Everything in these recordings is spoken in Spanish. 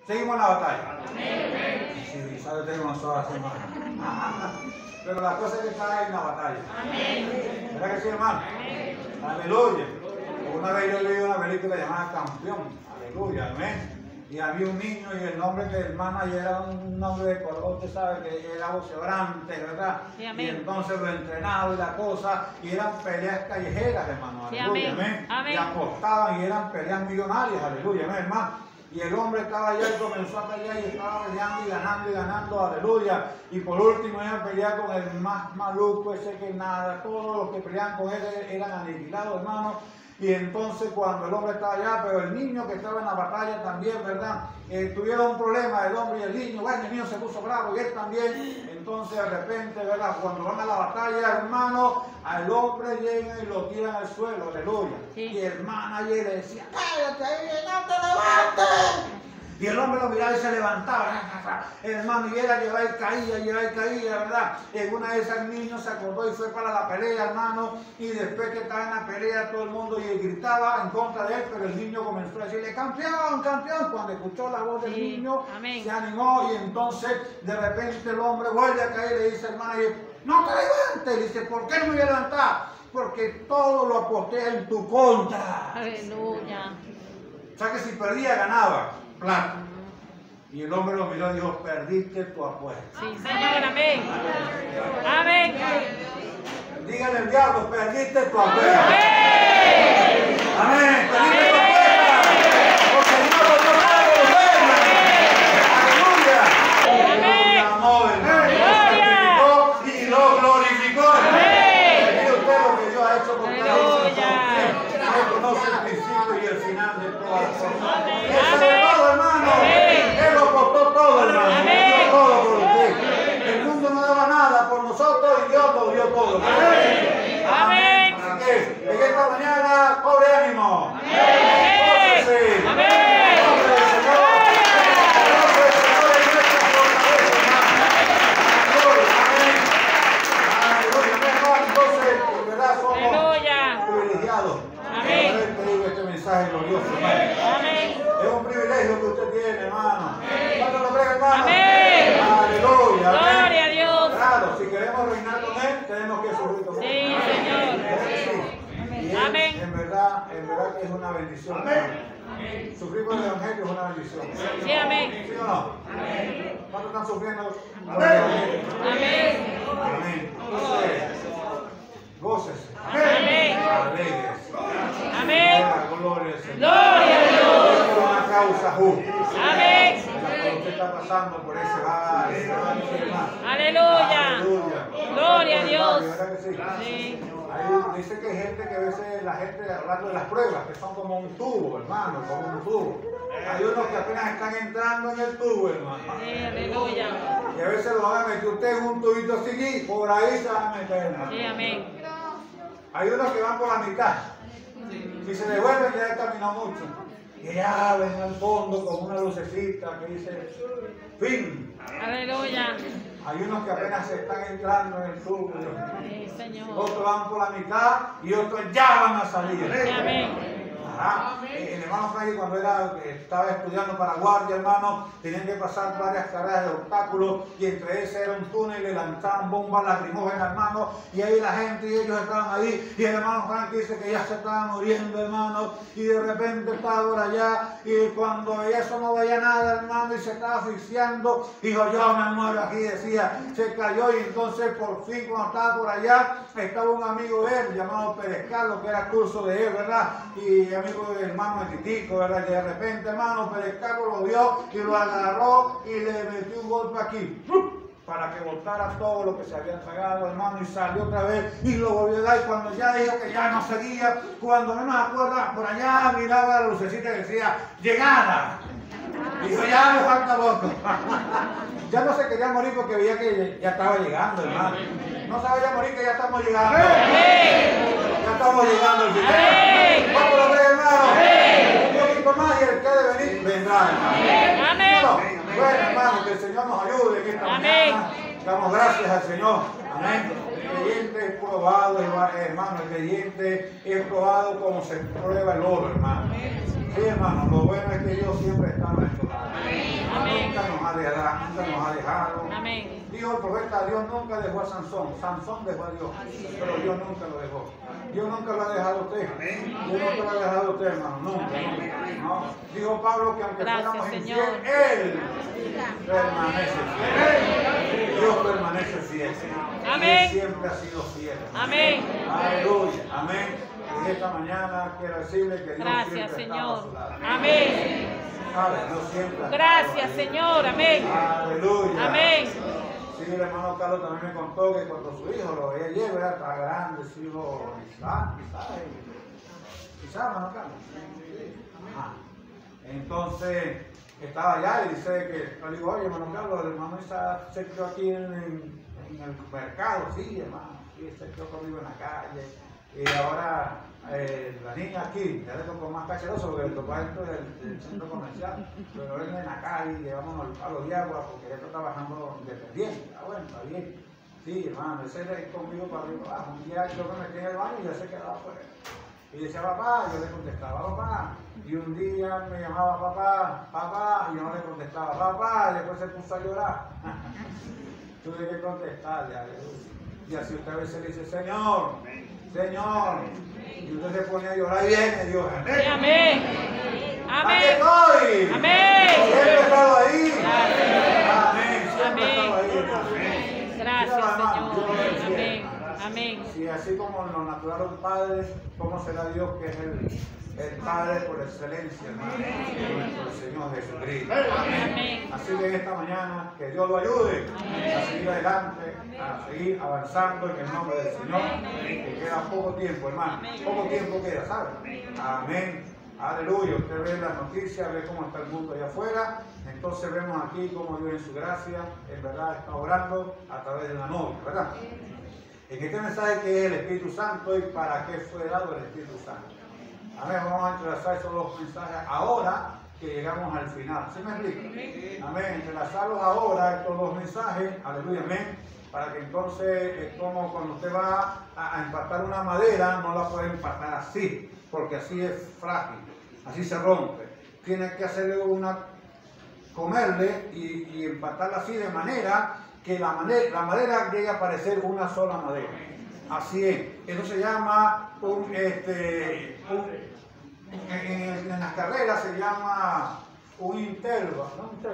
Seguimos en la batalla. Sí, ¿sabes? Tenemos horas, hermano. Pero la cosa es que está en la batalla. ¿Verdad que sí, hermano? Aleluya. Una vez yo vi una película llamada Campeón. Aleluya, amén. Y había un niño y el nombre del manager era un nombre de color, usted sabe que era boxeadorante, ¿verdad? Sí, y entonces lo entrenaba y la cosa, y eran peleas callejeras, hermano, aleluya, sí, amén. Amén. Y apostaban y eran peleas millonarias, aleluya, amén, hermano. Y el hombre estaba allá y comenzó a pelear y estaba peleando y ganando, aleluya. Y por último iba a pelear con el más maluco, ese que nada, todos los que peleaban con él eran aniquilados, hermano. Y entonces cuando el hombre estaba allá, pero el niño que estaba en la batalla también, ¿verdad? Tuvieron un problema el hombre y el niño, bueno, el niño se puso bravo y él también. Entonces de repente, ¿verdad? Cuando van a la batalla, hermano, al hombre llegan y lo tiran al suelo, aleluya. Sí. Y el manager le decía, cállate ahí, no te levantes. Y el hombre lo miraba y se levantaba, hermano, y era llevar y caía, ¿verdad? En una de esas niños se acordó y fue para la pelea, hermano, y después que estaba en la pelea todo el mundo y gritaba en contra de él, pero el niño comenzó a decirle, campeón, campeón. Cuando escuchó la voz del niño, amén, se animó y entonces de repente el hombre vuelve a caer y le dice, hermano, no te levantes. Y dice, ¿por qué no me voy a levantar? Porque todo lo aposté en tu contra. Aleluya. O sea que si perdía, ganaba plata. Y el hombre lo miró y dijo, perdiste tu apuesta. Sí, Señor, amén. Amén. Dígale al diablo, perdiste tu apuesta. Amén. Amén. Perdiste tu apuesta. Porque Dios lo dio todo. Aleluya. Amén. Lo amó, hermano. Y lo glorificó. Amén. Mire usted lo que Dios ha hecho por cada uno de nosotros. Él conoce el principio y el final de todas las cosas. Él sabe todo, hermano. Él lo costó todo, hermano. Él dio todo por usted. El mundo no daba nada por nosotros y Dios lo dio todo. Amén. Así que en esta mañana, cobre ánimo. Amén. Gócese. Amén. Nombre del Señor. Nombre del Señor es nuestra fortaleza, hermano. Amén. Aleluya. Entonces, en verdad somos privilegiados. Amén. Haber tenido este mensaje glorioso, hermano. Amén. Es un privilegio que usted tiene, hermano. ¿Cuánto lo cree, hermano? Amén. Aleluya. Amén. Gloria a Dios. Claro, si queremos reinar con Él, tenemos que sufrir con Él. Sí, Señor. Sí. Amén. En verdad que es una bendición. Amén. Sufrir por el Evangelio es una bendición. Sí, amén. ¿Sí o no? Amén. ¿Cuántos están sufriendo? Amén. Amén. Amén. Entonces, gócese. Amén. Alegres. Amén. Gloria al Señor. Gloria a Dios. Es una causa justa. Amén. Usted está pasando por ese valle. Aleluya. Aleluya. Gloria a Dios. ¿Verdad que sí? Sí. Ahí dice que hay gente que a veces, la gente hablando de las pruebas, que son como un tubo, hermano, como un tubo. Hay unos que apenas están entrando en el tubo, hermano. Sí, aleluya. Y a veces lo van a meter usted en un tubito así y por ahí se van a meter, hermano. Sí, amén. Hay unos que van por la mitad. Si se devuelven ya caminó mucho. Y ya ven al fondo con una lucecita que dice fin. Aleluya. Hay unos que apenas se están entrando en el tubo. Sí, Señor. Otros van por la mitad y otros ya van a salir. Sí, amén. El hermano Frankie cuando estaba estudiando para guardia, hermano, tenían que pasar varias carreras de obstáculos y entre ese era un túnel y le lanzaban bombas lacrimógenas, hermano, y ahí la gente y ellos estaban ahí y el hermano Frankie dice que ya se estaba muriendo, hermano, y de repente estaba por allá y cuando eso no veía nada, hermano, y se estaba asfixiando, dijo yo me muero aquí, decía, se cayó y entonces por fin cuando estaba por allá estaba un amigo de él llamado Pérez Carlos, que era curso de él, ¿verdad? Y amigo del hermano Titico, ¿verdad? Que de repente, hermano, Pérez Carlos lo vio y lo agarró y le metió un golpe aquí, para que botara todo lo que se había tragado, hermano, y salió otra vez y lo volvió a dar. Y cuando ya dijo que ya no seguía, cuando menos acuerda, por allá miraba la lucecita que decía, llegada. Dijo, ya me falta poco. Ya no se quería morir porque veía que ya estaba llegando, hermano. No se vaya a morir que ya estamos llegando. Ya estamos llegando al final. ¿Cuánto lo cree, hermano? Un poquito más y el que ha de venir vendrá, hermano. Amén. Bueno, hermano, que el Señor nos ayude en esta mañana. Damos gracias al Señor. Amén. El creyente es probado, hermano. El creyente es probado como se prueba el oro, hermano. Sí, hermano. Lo bueno es que Dios siempre está en nuestro lado. nos ha dejado. Amén. Dijo el profeta, Dios nunca dejó a Sansón. Sansón dejó a Dios, pero Dios nunca lo dejó. Dios nunca lo ha dejado a usted. Dios nunca lo ha dejado a usted, hermano. Nunca. No. Dijo Pablo que aunque fuéramos infieles, Él permanece fiel. Dios permanece fiel. Amén. Él siempre ha sido fiel. Amén. Aleluya. Amén. Y esta mañana quiero decirle que Dios Gracias, siempre estaba a su Señor. lado. Amén. ¿Sabe? Dios siempre ha Gracias, estado ahí. Señor. Amén. Aleluya. Amén. Sí, el hermano Carlos también me contó que cuando su hijo lo veía ayer, ¿verdad? Está grande, su hijo quizás, hermano Carlos. Ajá. Entonces, estaba allá y dice que, le digo, oye, hermano Carlos, el hermano Isaac se quedó aquí en el mercado, sí, hermano, sí, se quedó conmigo en la calle. Y ahora la niña aquí, ya le tocó más cacheroso porque le tocó dentro del centro comercial, pero él en la calle, llevamos al palo de agua porque él está trabajando independiente. Ah, bueno, está bien. Sí, hermano, ese es conmigo para arriba y abajo. Un día yo me metí en el baño y ya se quedaba afuera. Y decía, papá, yo le contestaba, papá. Y un día me llamaba papá, y yo no le contestaba, papá, y después se puso a llorar. Tuve que contestarle, aleluya. Y así usted a veces le dice, Señor, y usted se pone a llorar y viene Dios. Amén. Amén. ¿Para Amén. qué estoy? Amén. Siempre he estado ahí. Gracias. Amén. Siempre he estado ahí. Amén. Gracias, Señor. Amén. Amén. Si así como en lo natural un padre, ¿cómo será Dios que es el Padre por excelencia, hermano? Nuestro Señor Jesucristo. Amén. Así que esta mañana, que Dios lo ayude a seguir adelante, a seguir avanzando en el nombre del Señor. Que queda poco tiempo, hermano. Poco tiempo queda, ¿sabe? Amén. Aleluya. Usted ve las noticias, ve cómo está el mundo allá afuera. Entonces vemos aquí cómo Dios en su gracia, en verdad, está obrando a través de una novia, ¿verdad? En este mensaje que es el Espíritu Santo y para qué fue dado el Espíritu Santo. Amén, vamos a entrelazar esos dos mensajes ahora que llegamos al final. ¿Sí me explico? Amén, entrelazarlos ahora, estos dos mensajes, aleluya, amén, para que entonces es como cuando usted va a empatar una madera, no la puede empatar así, porque así es frágil, así se rompe. Tiene que hacerle comerle y empatarla así de manera que la madera llegue a parecer una sola madera. Así es. Eso se llama en las carreras se llama un intervalo,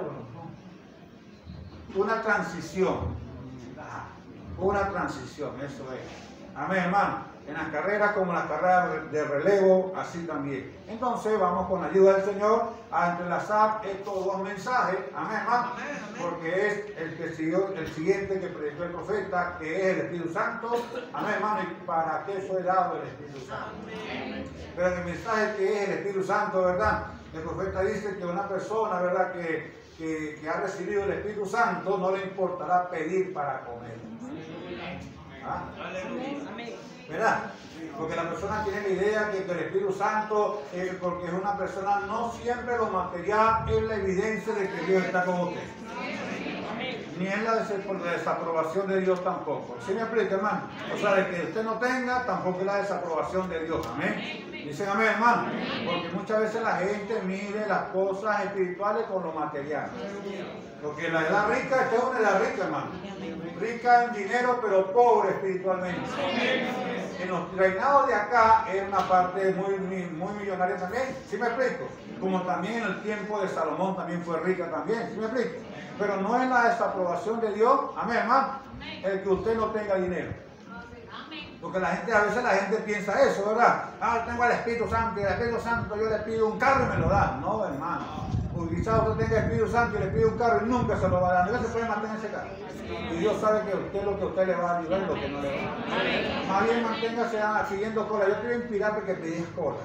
una transición. Una transición, eso es. Amén, hermano. En las carreras como las carreras de relevo, así también. Entonces vamos con la ayuda del Señor a entrelazar estos dos mensajes, amén, hermano, porque es el que siguió, el siguiente que predicó el profeta, que es el Espíritu Santo, amén, hermano, y para qué fue dado el Espíritu Santo. Pero en el mensaje que es el Espíritu Santo, ¿verdad? El profeta dice que una persona, ¿verdad?, que ha recibido el Espíritu Santo no le importará pedir para comer. ¿Ah? Amén. ¿Verdad? Porque la persona tiene la idea que el Espíritu Santo, porque es una persona, no siempre lo material es la evidencia de que Dios está con usted. Ni es la desaprobación de Dios tampoco. ¿Sí me explica, hermano? O sea, de que usted no tenga, tampoco es la desaprobación de Dios. Amén. Dicen amén, hermano. Porque muchas veces la gente mide las cosas espirituales con lo material. Porque la edad rica, esta es una edad rica, hermano. Rica en dinero, pero pobre espiritualmente. En los reinados de acá es una parte muy millonaria también. ¿Sí me explico? Como también en el tiempo de Salomón también fue rica también. ¿Sí me explico? Pero no es la desaprobación de Dios, amén, hermano, el que usted no tenga dinero. Porque a veces la gente piensa eso, ¿verdad? Ah, tengo el Espíritu Santo y el Espíritu Santo yo le pido un carro y me lo da. No, hermano. Porque quizás usted tenga el Espíritu Santo y le pide un carro y nunca se lo va a dar. No se puede mantener ese carro. Y Dios sabe que usted lo que usted le va a ayudar y lo que no le va a ayudar. Más bien manténgase pidiendo cola. Yo quiero inspirarte que pides cola.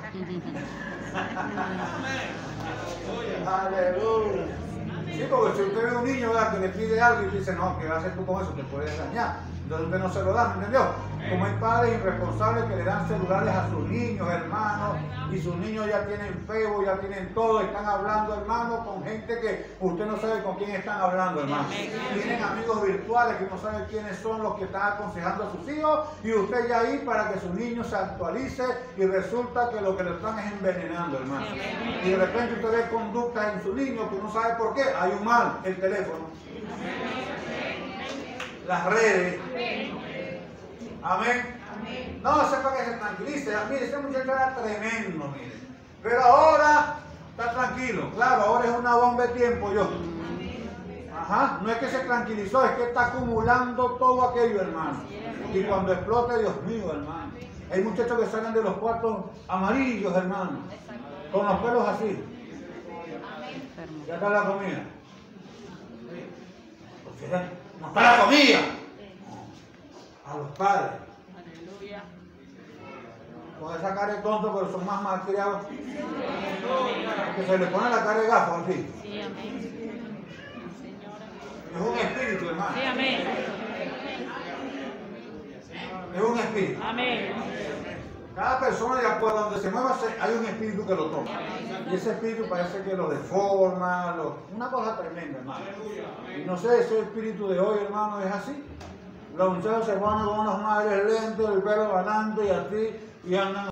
Aleluya. Sí, porque si usted ve a un niño, ¿verdad?, que le pide algo y dice, no, ¿qué vas a hacer tú con eso? Te puedes dañar. Entonces usted no se lo da, ¿me entendió? Como hay padres irresponsables que le dan celulares a sus niños, hermanos, y sus niños ya tienen Facebook, ya tienen todo, están hablando, hermano, con gente que usted no sabe con quién están hablando, hermano. Tienen amigos virtuales que no saben quiénes son los que están aconsejando a sus hijos, y usted ya ahí para que su niño se actualice, y resulta que lo que le están es envenenando, hermano. Y de repente usted ve conductas en su niño que no sabe por qué. Hay un mal, el teléfono, las redes. Amén. No, sepa que se tranquilice. Mire, ese muchacho era tremendo, mire. Pero ahora está tranquilo. Claro, ahora es una bomba de tiempo yo. Ajá, no es que se tranquilizó, es que está acumulando todo aquello, hermano. Y cuando explote, Dios mío, hermano. Hay muchachos que salen de los cuartos amarillos, hermano. Con los pelos así. Ya está la comida. No está la comida. A los padres. Aleluya. Con esa cara de tonto, pero son más malcriados. Que se le pone la cara de gafo así. Sí, amén. Es un espíritu, hermano. Sí, amén. Es un espíritu. Amén. Cada persona, de acuerdo a donde se mueva, hay un espíritu que lo toma. Y ese espíritu parece que lo deforma, una cosa tremenda, hermano. Y no sé, ese espíritu de hoy, hermano, es así. Los muchachos se ponen con unas madres lentes, el pelo ganando y así, y andan.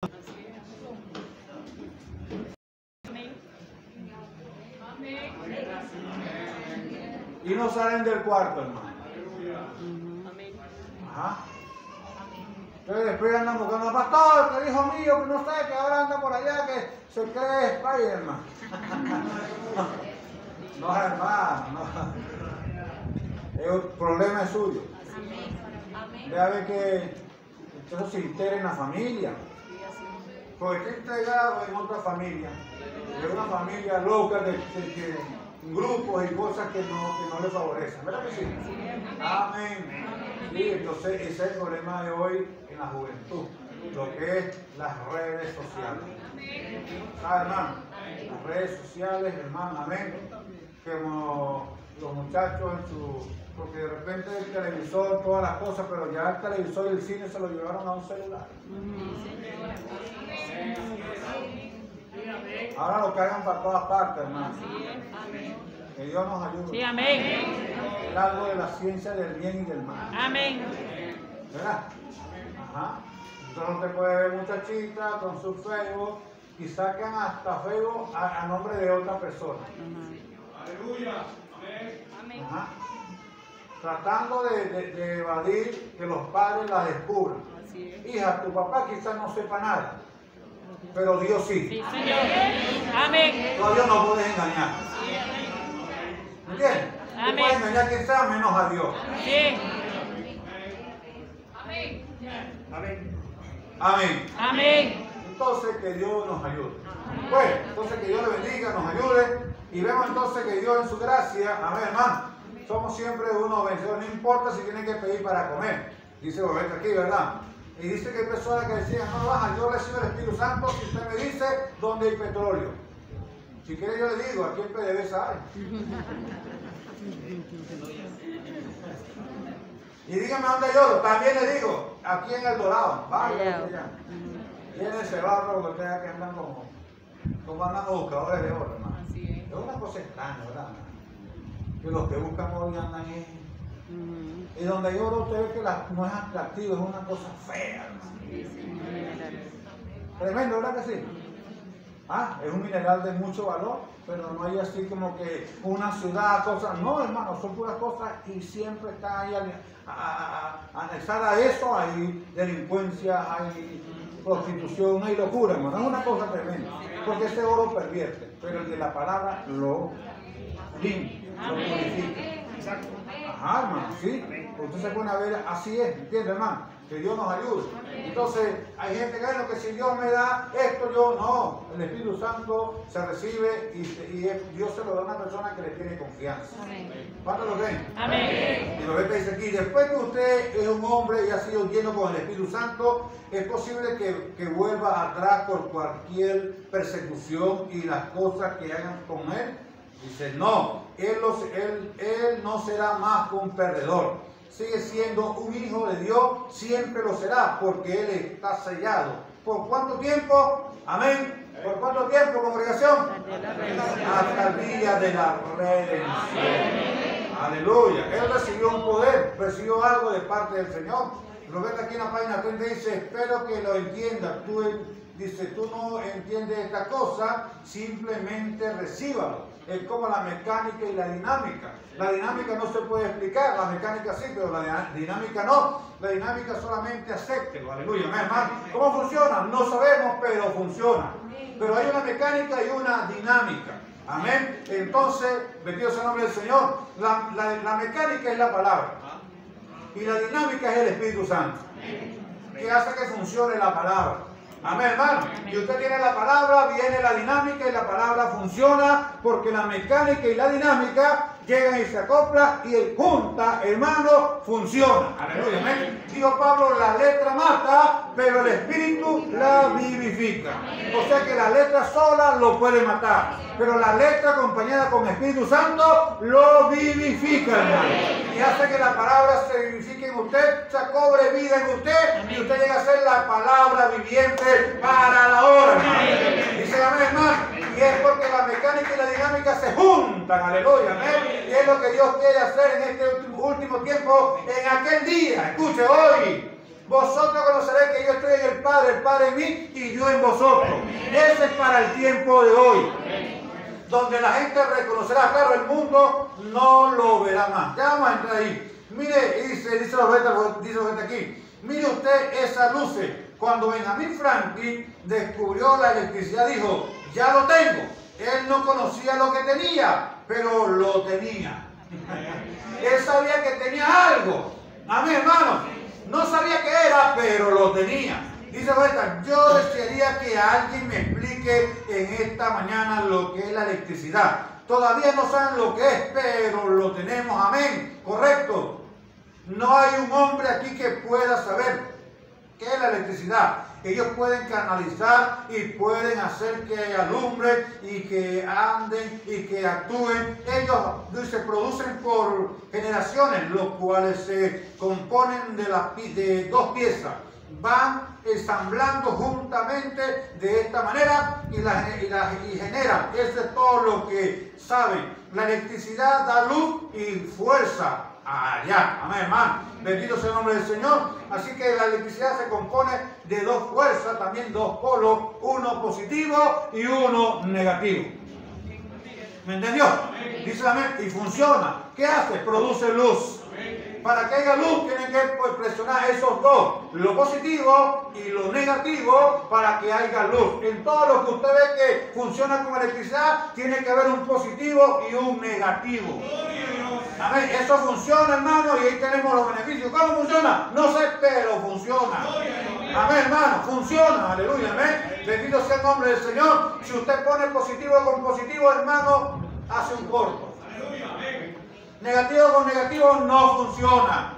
Y no salen del cuarto, hermano. Ajá. Entonces después andan buscando al pastor, que hijo mío, que no sé, que ahora anda por allá, que se cree Spider-Man. No, hermano, no. El problema es suyo. Vea ver que eso se integra en la familia. Porque está integrado en otra familia. Es una familia loca que grupos y cosas que no le favorecen. ¿Verdad que sí? Amén. Sí, entonces ese es el problema de hoy en la juventud, lo que es las redes sociales. ¿Sabe, hermano? Las redes sociales, hermano, amén. Como los muchachos porque de repente el televisor, todas las cosas, pero ya el televisor y el cine se lo llevaron a un celular. Ahora lo cargan para todas partes, hermano. Que Dios nos ayude. Sí, amén. Es algo de la ciencia del bien y del mal. Amén. ¿Verdad? Ajá. Entonces usted puede ver muchachitas con su Facebook y sacan hasta Facebook a nombre de otra persona. Aleluya. Amén. Ajá. Tratando de evadir que los padres la descubran. Hija, tu papá quizás no sepa nada, pero Dios sí. Sí, Señor. Amén. Tú a Dios no puedes engañar. ¿Entiendes? Amén. Tú puedes engañar a quien sea menos a Dios. Sí. Amén. Amén. Entonces que Dios nos ayude. Bueno, entonces que Dios le bendiga, nos ayude. Y vemos entonces que Dios en su gracia, amén, hermano, somos siempre unos vencedores, no importa si tienen que pedir para comer. Dice Roberto aquí, ¿verdad? Y dice que hay personas que decían, no baja, yo recibo el Espíritu Santo si usted me dice dónde hay petróleo. Si quiere yo le digo, aquí en PDVSA hay. Y dígame dónde hay oro, también le digo, aquí en El Dorado, vaya allá. Tiene ese barro que ustedes que andan como andan los buscadores de oro, hermano. Es una cosa extraña, ¿verdad? Que los que buscan oro andan en... Y donde hay oro usted ve que no es atractivo, es una cosa fea, hermano. Tremendo, ¿verdad que sí? Ah, es un mineral de mucho valor, pero no hay así como que una ciudad, cosas. No, hermano, son puras cosas y siempre está ahí anexada a eso, hay delincuencia, hay prostitución, hay locura, hermano. Es una cosa tremenda, porque ese oro pervierte, pero el de la palabra lo limpia, lo purifica. Exacto. Ajá, hermano, sí. Usted se pone a ver, así es, ¿entiende, hermano? Que Dios nos ayude. Entonces, hay gente que, bueno, que si Dios me da esto, yo no. El Espíritu Santo se recibe y Dios se lo da a una persona que le tiene confianza. ¿Cuántos lo ven? Amén. Y lo que dice aquí, después que usted es un hombre y ha sido lleno con el Espíritu Santo, es posible que vuelva atrás por cualquier persecución y las cosas que hagan con él. Dice, no, él no será más que un perdedor, sigue siendo un hijo de Dios, siempre lo será, porque Él está sellado. ¿Por cuánto tiempo? Amén. ¿Por cuánto tiempo, congregación? Hasta el día de la redención. Aleluya. Él recibió un poder, recibió algo de parte del Señor. Lo ves aquí en la página 30, dice, espero que lo entiendas. Dice, tú no entiendes esta cosa, simplemente recíbalo. Es como la mecánica y la dinámica. La dinámica no se puede explicar, la mecánica sí, pero la dinámica no. La dinámica solamente acéptelo. Aleluya, hermano. ¿Cómo funciona? No sabemos, pero funciona. Pero hay una mecánica y una dinámica. Amén. Entonces, bendito sea el nombre del Señor. La mecánica es la palabra. Y la dinámica es el Espíritu Santo, que hace que funcione la palabra. Amén, hermano. Y usted tiene la palabra, viene la dinámica y la palabra funciona, porque la mecánica y la dinámica llegan y se acoplan y el junta, hermano, funciona. Aleluya, amén. Dijo Pablo, la letra mata, pero el Espíritu la vivifica. O sea que la letra sola lo puede matar, pero la letra acompañada con Espíritu Santo lo vivifica, hermano. Y hace que la palabra se vivifique en usted, se cobre vida en usted y usted llega a ser la palabra viviente para la hora, hermano. Dice amén, hermano. Y es porque la mecánica y la dinámica se juntan, aleluya, amén. Y es lo que Dios quiere hacer en este último tiempo, en aquel día. Escuche, hoy. Vosotros conoceréis que yo estoy en el Padre en mí y yo en vosotros. Ese es para el tiempo de hoy. Donde la gente reconocerá, claro, el mundo no lo verá más. Ya vamos a entrar ahí. Mire, dice los aquí, mire usted esas luces. Cuando Benjamin Franklin descubrió la electricidad, dijo, ya lo tengo. Él no conocía lo que tenía, pero lo tenía. Él sabía que tenía algo. Amén, hermano. No sabía qué era, pero lo tenía. Dice Roberta, yo desearía que alguien me explique en esta mañana lo que es la electricidad. Todavía no saben lo que es, pero lo tenemos. Amén. Correcto. No hay un hombre aquí que pueda saber qué es la electricidad. Ellos pueden canalizar y pueden hacer que alumbre y que anden y que actúen. Ellos se producen por generaciones, los cuales se componen de dos piezas. Van ensamblando juntamente de esta manera y generan. Eso es todo lo que saben. La electricidad da luz y fuerza allá. Amén, hermano. Bendito sea el nombre del Señor. Así que la electricidad se compone de dos fuerzas, también dos polos, uno positivo y uno negativo. ¿Me entendió? Dice amén. Y funciona. ¿Qué hace? Produce luz. Para que haya luz tienen que presionar esos dos, lo positivo y lo negativo, para que haya luz. En todo lo que usted ve que funciona con electricidad, tiene que haber un positivo y un negativo. Amén. Eso funciona, hermano, y ahí tenemos los beneficios. ¿Cómo funciona? No sé, pero funciona. Amén, hermano, funciona. Aleluya, amén. Bendito sea el nombre del Señor. Si usted pone positivo con positivo, hermano, hace un corto. Negativo con negativo no funciona.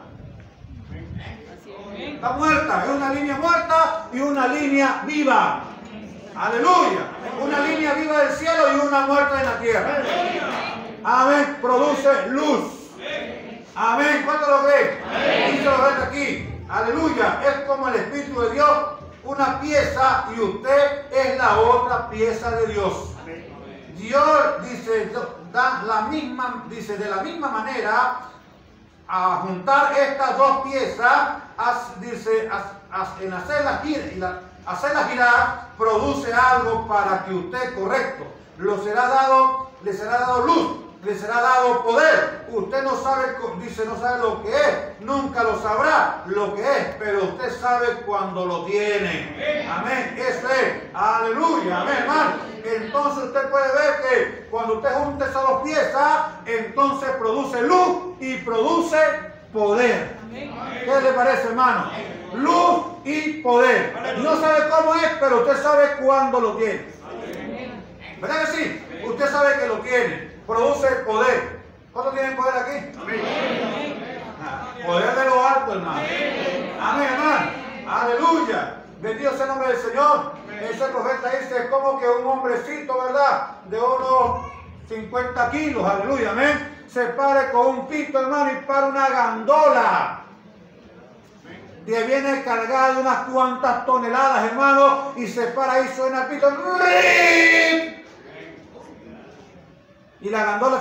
Está muerta, es una línea muerta y una línea viva. Aleluya. Una línea viva del cielo y una muerta en la tierra. Amén. Produce luz. Amén. ¿Cuánto lo creen? Dice lo ven aquí. Aleluya. Es como el Espíritu de Dios, una pieza y usted es la otra pieza de Dios. Dios dice, de la misma manera, a juntar estas dos piezas, en hacerlas girar, produce algo para que usted, correcto, le será dado luz, le será dado poder. Usted no sabe, no sabe lo que es, nunca lo sabrá lo que es, pero usted sabe cuando lo tiene. Amén, eso es, aleluya, amén, hermano. Entonces usted puede ver que cuando usted junta esas dos piezas, entonces produce luz y produce poder. ¿Qué le parece, hermano? Luz y poder. No sabe cómo es, pero usted sabe cuándo lo tiene. ¿Verdad que sí? Usted sabe que lo tiene. Produce poder. ¿Cuántos tienen poder aquí? Poder de lo alto, hermano. Amén, hermano. Aleluya. Bendito sea el nombre del Señor. Ese profeta dice, es como que un hombrecito, ¿verdad? De unos 50 kilos, aleluya, amén. se pare con un pito, hermano, y para una gandola que viene cargada de unas cuantas toneladas, hermano, y se para y suena el pito. Y la gandola...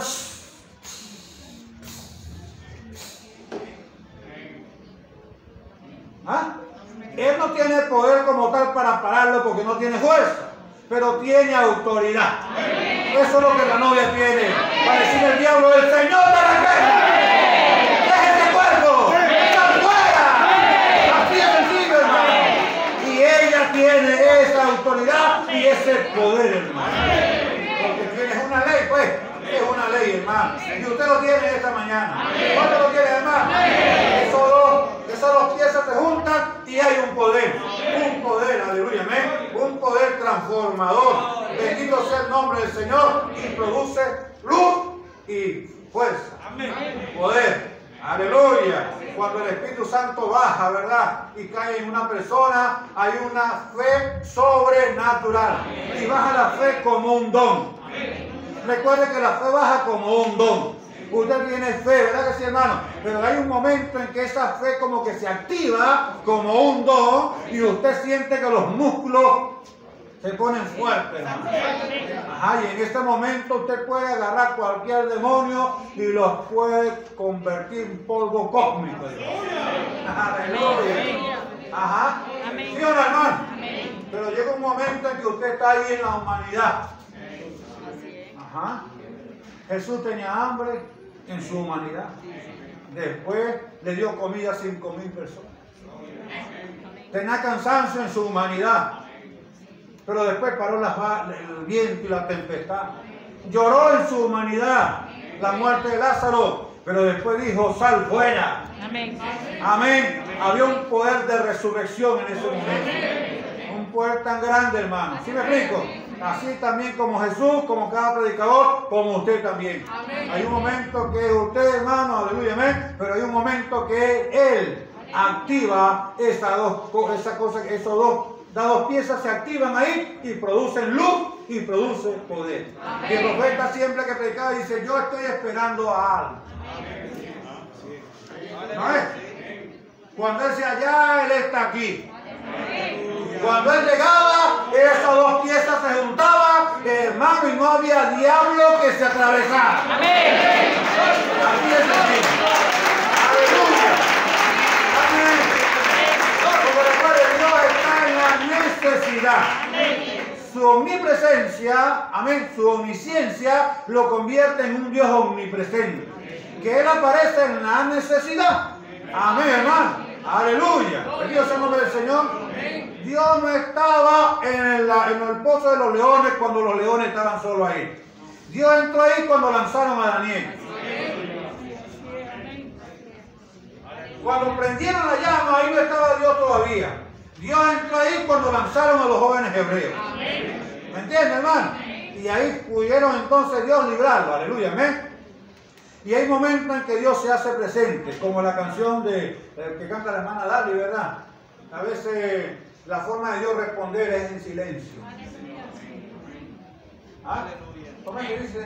¿Ah? Él no tiene poder como tal para pararlo porque no tiene fuerza, pero tiene autoridad. Eso es lo que la novia tiene. Para decirle al diablo, el Señor te la queda. ¡Deja ese cuerpo! ¡Está fuera! Así es sencillo, hermano. Y ella tiene esa autoridad y ese poder, hermano. Porque tienes una ley, pues. Es una ley, hermano. Y usted lo tiene esta mañana. ¿Cuánto lo tiene, hermano? Esas dos piezas se juntan y hay un poder. Un poder, aleluya, amén. Un poder transformador. Bendito sea el nombre del Señor. Y produce luz y fuerza. Poder. Aleluya. Cuando el Espíritu Santo baja, ¿verdad? Y cae en una persona, hay una fe sobrenatural. Y baja la fe como un don. Recuerde que la fe baja como un don. Usted tiene fe, ¿verdad que sí, hermano? Pero hay un momento en que esa fe como que se activa como un don y usted siente que los músculos se ponen fuertes, hermano. Ajá, y en este momento usted puede agarrar cualquier demonio y los puede convertir en polvo cósmico. Aleluya. Ajá. ¿Sí o no, hermano? Pero llega un momento en que usted está ahí en la humanidad. Ajá. Jesús tenía hambre en su humanidad. Después le dio comida a 5.000 personas. Tenía cansancio en su humanidad. Pero después paró el viento y la tempestad. Lloró en su humanidad la muerte de Lázaro. Pero después dijo, sal fuera. Amén. Amén. Había un poder de resurrección en ese momento. Un poder tan grande, hermano. ¿Sí me explico? Así también como Jesús, como cada predicador, como usted también. Amén. Hay un momento que usted, hermano, aleluya, amén, pero hay un momento que Él activa esas dos piezas se activan ahí y producen luz y producen poder. Amén. Y el profeta siempre que predicaba dice, yo estoy esperando a algo. ¿No es? Cuando Él se allá, Él está aquí. Cuando Él llegaba, esas dos piezas se juntaban, hermano, y no había diablo que se atravesara. Amén. Así es así. Aleluya. Amén. Como recuerden, Dios está en la necesidad. Su omnipresencia, amén, su omnisciencia lo convierte en un Dios omnipresente. Que Él aparece en la necesidad. Amén, hermano. Aleluya. Bendito sea el nombre del Señor. Dios no estaba en el pozo de los leones cuando los leones estaban solo ahí. Dios entró ahí cuando lanzaron a Daniel. Cuando prendieron la llama, ahí no estaba Dios todavía. Dios entró ahí cuando lanzaron a los jóvenes hebreos. ¿Me entiendes, hermano? Y ahí pudieron entonces Dios librarlo. Aleluya, amén. Y hay momentos en que Dios se hace presente, como la canción que canta la hermana Dali, ¿verdad? A veces la forma de Dios responder es en silencio. ¿Ah? ¿Cómo es que dice?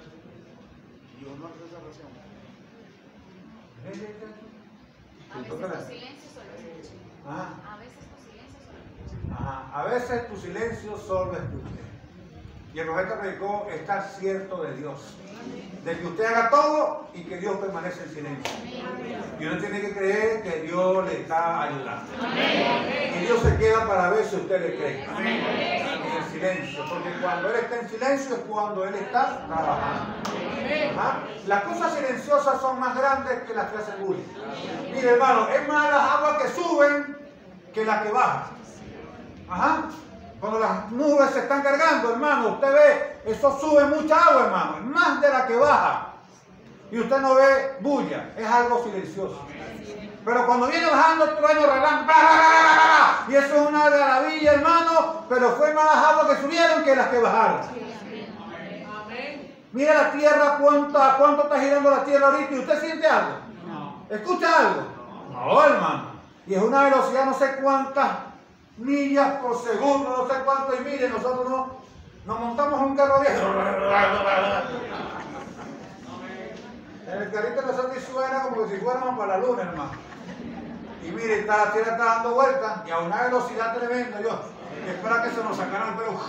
A veces tu silencio solo escucha. A veces tu silencio solo escucha. A veces tu silencio solo escucha. Y el profeta predicó estar cierto de Dios. De que usted haga todo y que Dios permanece en silencio. Y uno tiene que creer que Dios le está ayudando. Y Dios se queda para ver si usted le cree. En el silencio. Porque cuando Él está en silencio es cuando Él está trabajando. Ajá. Las cosas silenciosas son más grandes que las que hacen bulla. Mire, hermano, es más las aguas que suben que las que bajan. Ajá. Cuando las nubes se están cargando, hermano, usted ve, eso sube mucha agua, hermano, más de la que baja. Y usted no ve bulla, es algo silencioso. Pero cuando viene bajando el trueno, y eso es una maravilla, hermano, pero fue más las aguas que subieron que las que bajaron. Mira la tierra, cuánto está girando la tierra ahorita, y usted siente algo. ¿Escucha algo? No, hermano. Y es una velocidad no sé cuántas millas por segundo, no sé cuánto, y mire, nosotros nos montamos en un carro viejo. En el carrito de nosotros suena como si fuéramos para la luna, hermano. Y mire, la tierra está dando vueltas y a una velocidad tremenda. Yo espera que se nos sacara el pelo.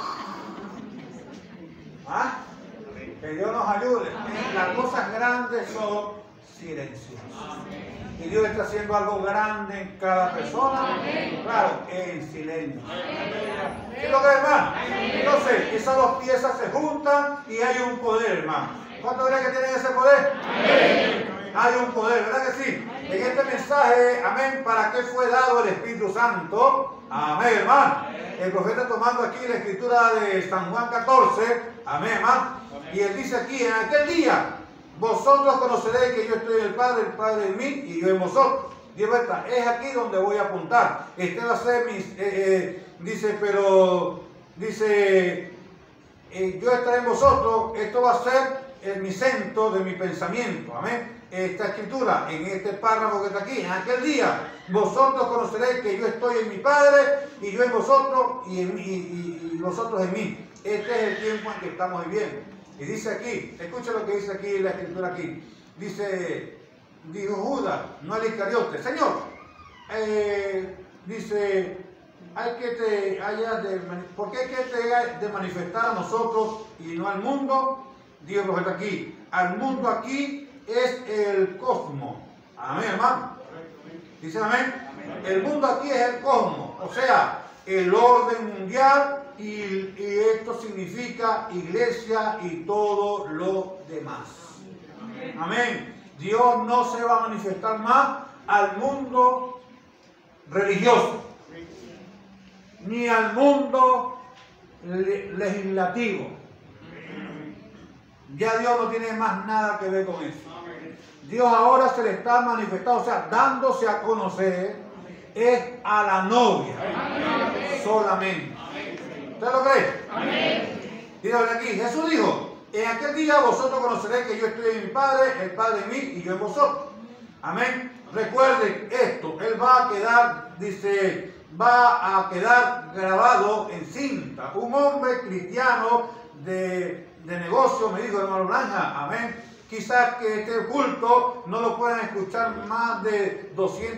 ¿Ah? Que Dios nos ayude. Las cosas grandes son silenciosas. Y Dios está haciendo algo grande en cada persona. Claro, en silencio. ¿Sí lo que, hermano? Entonces, esas dos piezas se juntan y hay un poder, hermano. ¿Cuántos creen que tienen ese poder? Hay un poder, ¿verdad que sí? En este mensaje, amén, ¿para qué fue dado el Espíritu Santo? Amén, hermano. El profeta tomando aquí la escritura de San Juan 14, amén, hermano. Y él dice aquí, en aquel día, vosotros conoceréis que yo estoy en el Padre en mí y yo en vosotros. Dios verdad, es aquí donde voy a apuntar. Este va a ser yo estaré en vosotros, esto va a ser mi centro de mi pensamiento, amén. Esta escritura, en este párrafo que está aquí, en aquel día, vosotros conoceréis que yo estoy en mi Padre, y yo en vosotros, y vosotros en mí. Este es el tiempo en que estamos viviendo. Y dice aquí, escucha lo que dice aquí la escritura aquí. Dijo Judas, no el Iscariote, Señor, ¿por qué hay que te de manifestar a nosotros y no al mundo? Dios lo está aquí. Al mundo aquí es el cosmos. Amén, hermano. Dice amén. El mundo aquí es el cosmos, o sea, el orden mundial, y esto significa iglesia y todo lo demás. Amén. Dios no se va a manifestar más al mundo religioso, ni al mundo legislativo. Ya Dios no tiene más nada que ver con eso. Dios ahora se le está manifestando, o sea, dándose a conocer, es a la novia solamente. ¿Usted lo cree? Dice aquí, Jesús dijo, en aquel día vosotros conoceréis que yo estoy en mi Padre, el Padre en mí y yo en vosotros. Amén. Recuerden esto, Él va a quedar, dice, va a quedar grabado en cinta. Un hombre cristiano de negocio, me dijo hermano Branja, amén. Quizás que este culto no lo puedan escuchar más de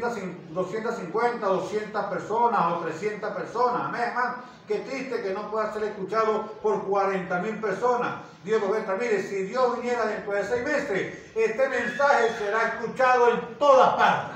250, 200 personas o 300 personas. Amén, hermano. Qué triste que no pueda ser escuchado por 40.000 personas. Dios lo bendiga. Mire, si Dios viniera dentro de 6 meses, este mensaje será escuchado en todas partes.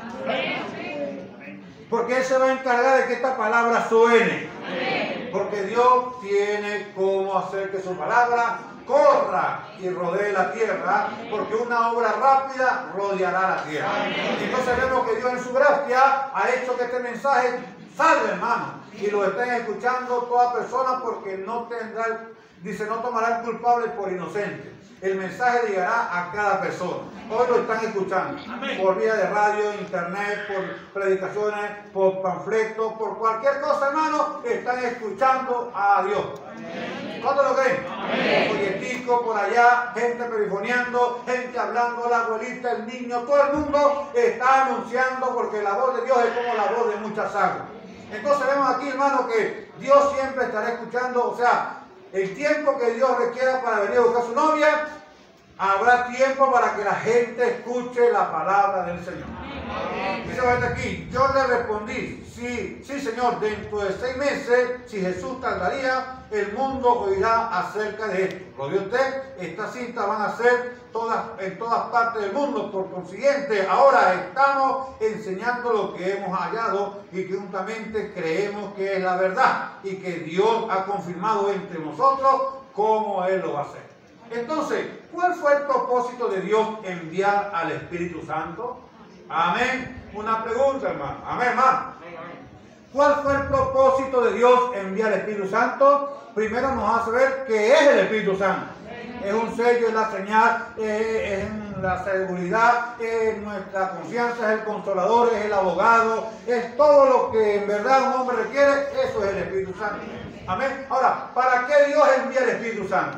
Porque Él se va a encargar de que esta palabra suene. Porque Dios tiene cómo hacer que su palabra corra y rodee la tierra, porque una obra rápida rodeará la tierra. Entonces vemos que Dios en su gracia ha hecho que este mensaje salga, hermano, y lo estén escuchando toda persona, porque no tendrá, dice, no tomará el culpable por inocente. El mensaje llegará a cada persona. Hoy lo están escuchando por vía de radio, internet, por predicaciones, por panfletos, por cualquier cosa, hermano. Están escuchando a Dios. ¿Cuánto lo creen? Folletico por allá, gente perifoneando, gente hablando, la abuelita, el niño, todo el mundo está anunciando, porque la voz de Dios es como la voz de muchas aguas. Entonces vemos aquí, hermano, que Dios siempre estará escuchando, o sea, el tiempo que Dios requiera para venir a buscar a su novia, habrá tiempo para que la gente escuche la palabra del Señor. Dice aquí, yo le respondí, sí, Señor, dentro de 6 meses, si Jesús tardaría, el mundo oirá acerca de esto. ¿Lo vio usted? Estas cintas van a ser en todas partes del mundo. Por consiguiente, ahora estamos enseñando lo que hemos hallado y que juntamente creemos que es la verdad, y que Dios ha confirmado entre nosotros cómo Él lo va a hacer. Entonces, ¿cuál fue el propósito de Dios enviar al Espíritu Santo? Amén. Una pregunta, hermano. Amén, hermano. ¿Cuál fue el propósito de Dios enviar al Espíritu Santo? Primero nos hace ver qué es el Espíritu Santo. Es un sello, es la señal, es la seguridad, es nuestra confianza, es el consolador, es el abogado, es todo lo que en verdad un hombre requiere. Eso es el Espíritu Santo. Amén. Ahora, ¿para qué Dios envía el Espíritu Santo?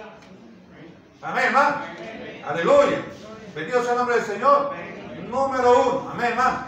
Amén, hermano. Aleluya. Bendito sea el nombre del Señor. Número 1. Amén, hermano.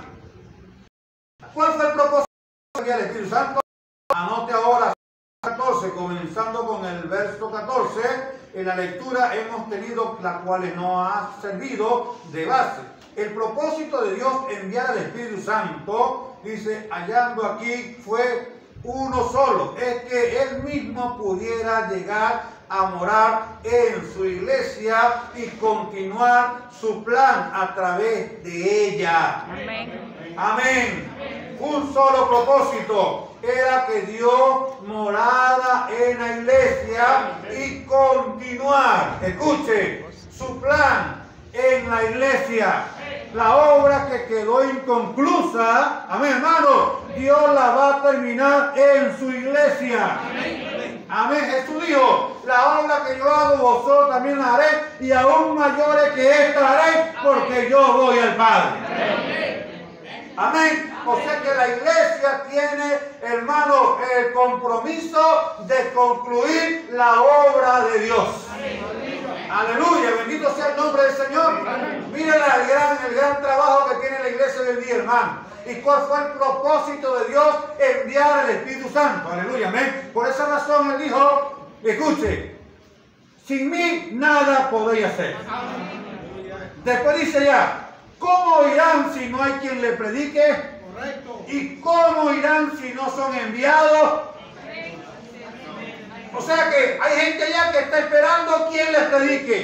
¿Cuál fue el propósito de enviar el Espíritu Santo? Anote ahora 14, comenzando con el verso 14. en la lectura hemos tenido, las cuales nos ha servido de base. El propósito de Dios enviar al Espíritu Santo, dice, hallando aquí, fue uno solo, es que Él mismo pudiera llegar a morar en su iglesia y continuar su plan a través de ella. Amén. Amén. Un solo propósito era que Dios morara en la iglesia y continuar, escuche, su plan en la iglesia. La obra que quedó inconclusa, amén, hermano, Dios la va a terminar en su iglesia. Amén. Jesús dijo, la obra que yo hago vosotros también la haré, y aún mayores que esta haré, porque yo voy al Padre. Amén. O sea que la iglesia tiene, hermano, el compromiso de concluir la obra de Dios. Aleluya, bendito sea el nombre del Señor. Miren el gran trabajo que tiene la iglesia del día, hermano. ¿Y cuál fue el propósito de Dios? Enviar al Espíritu Santo. Aleluya, amén. Por esa razón Él dijo, escuche, sin mí nada podéis hacer. Después dice ya, ¿cómo irán si no hay quien le predique? ¿Y cómo irán si no son enviados? O sea que hay gente allá que está esperando quien les predique.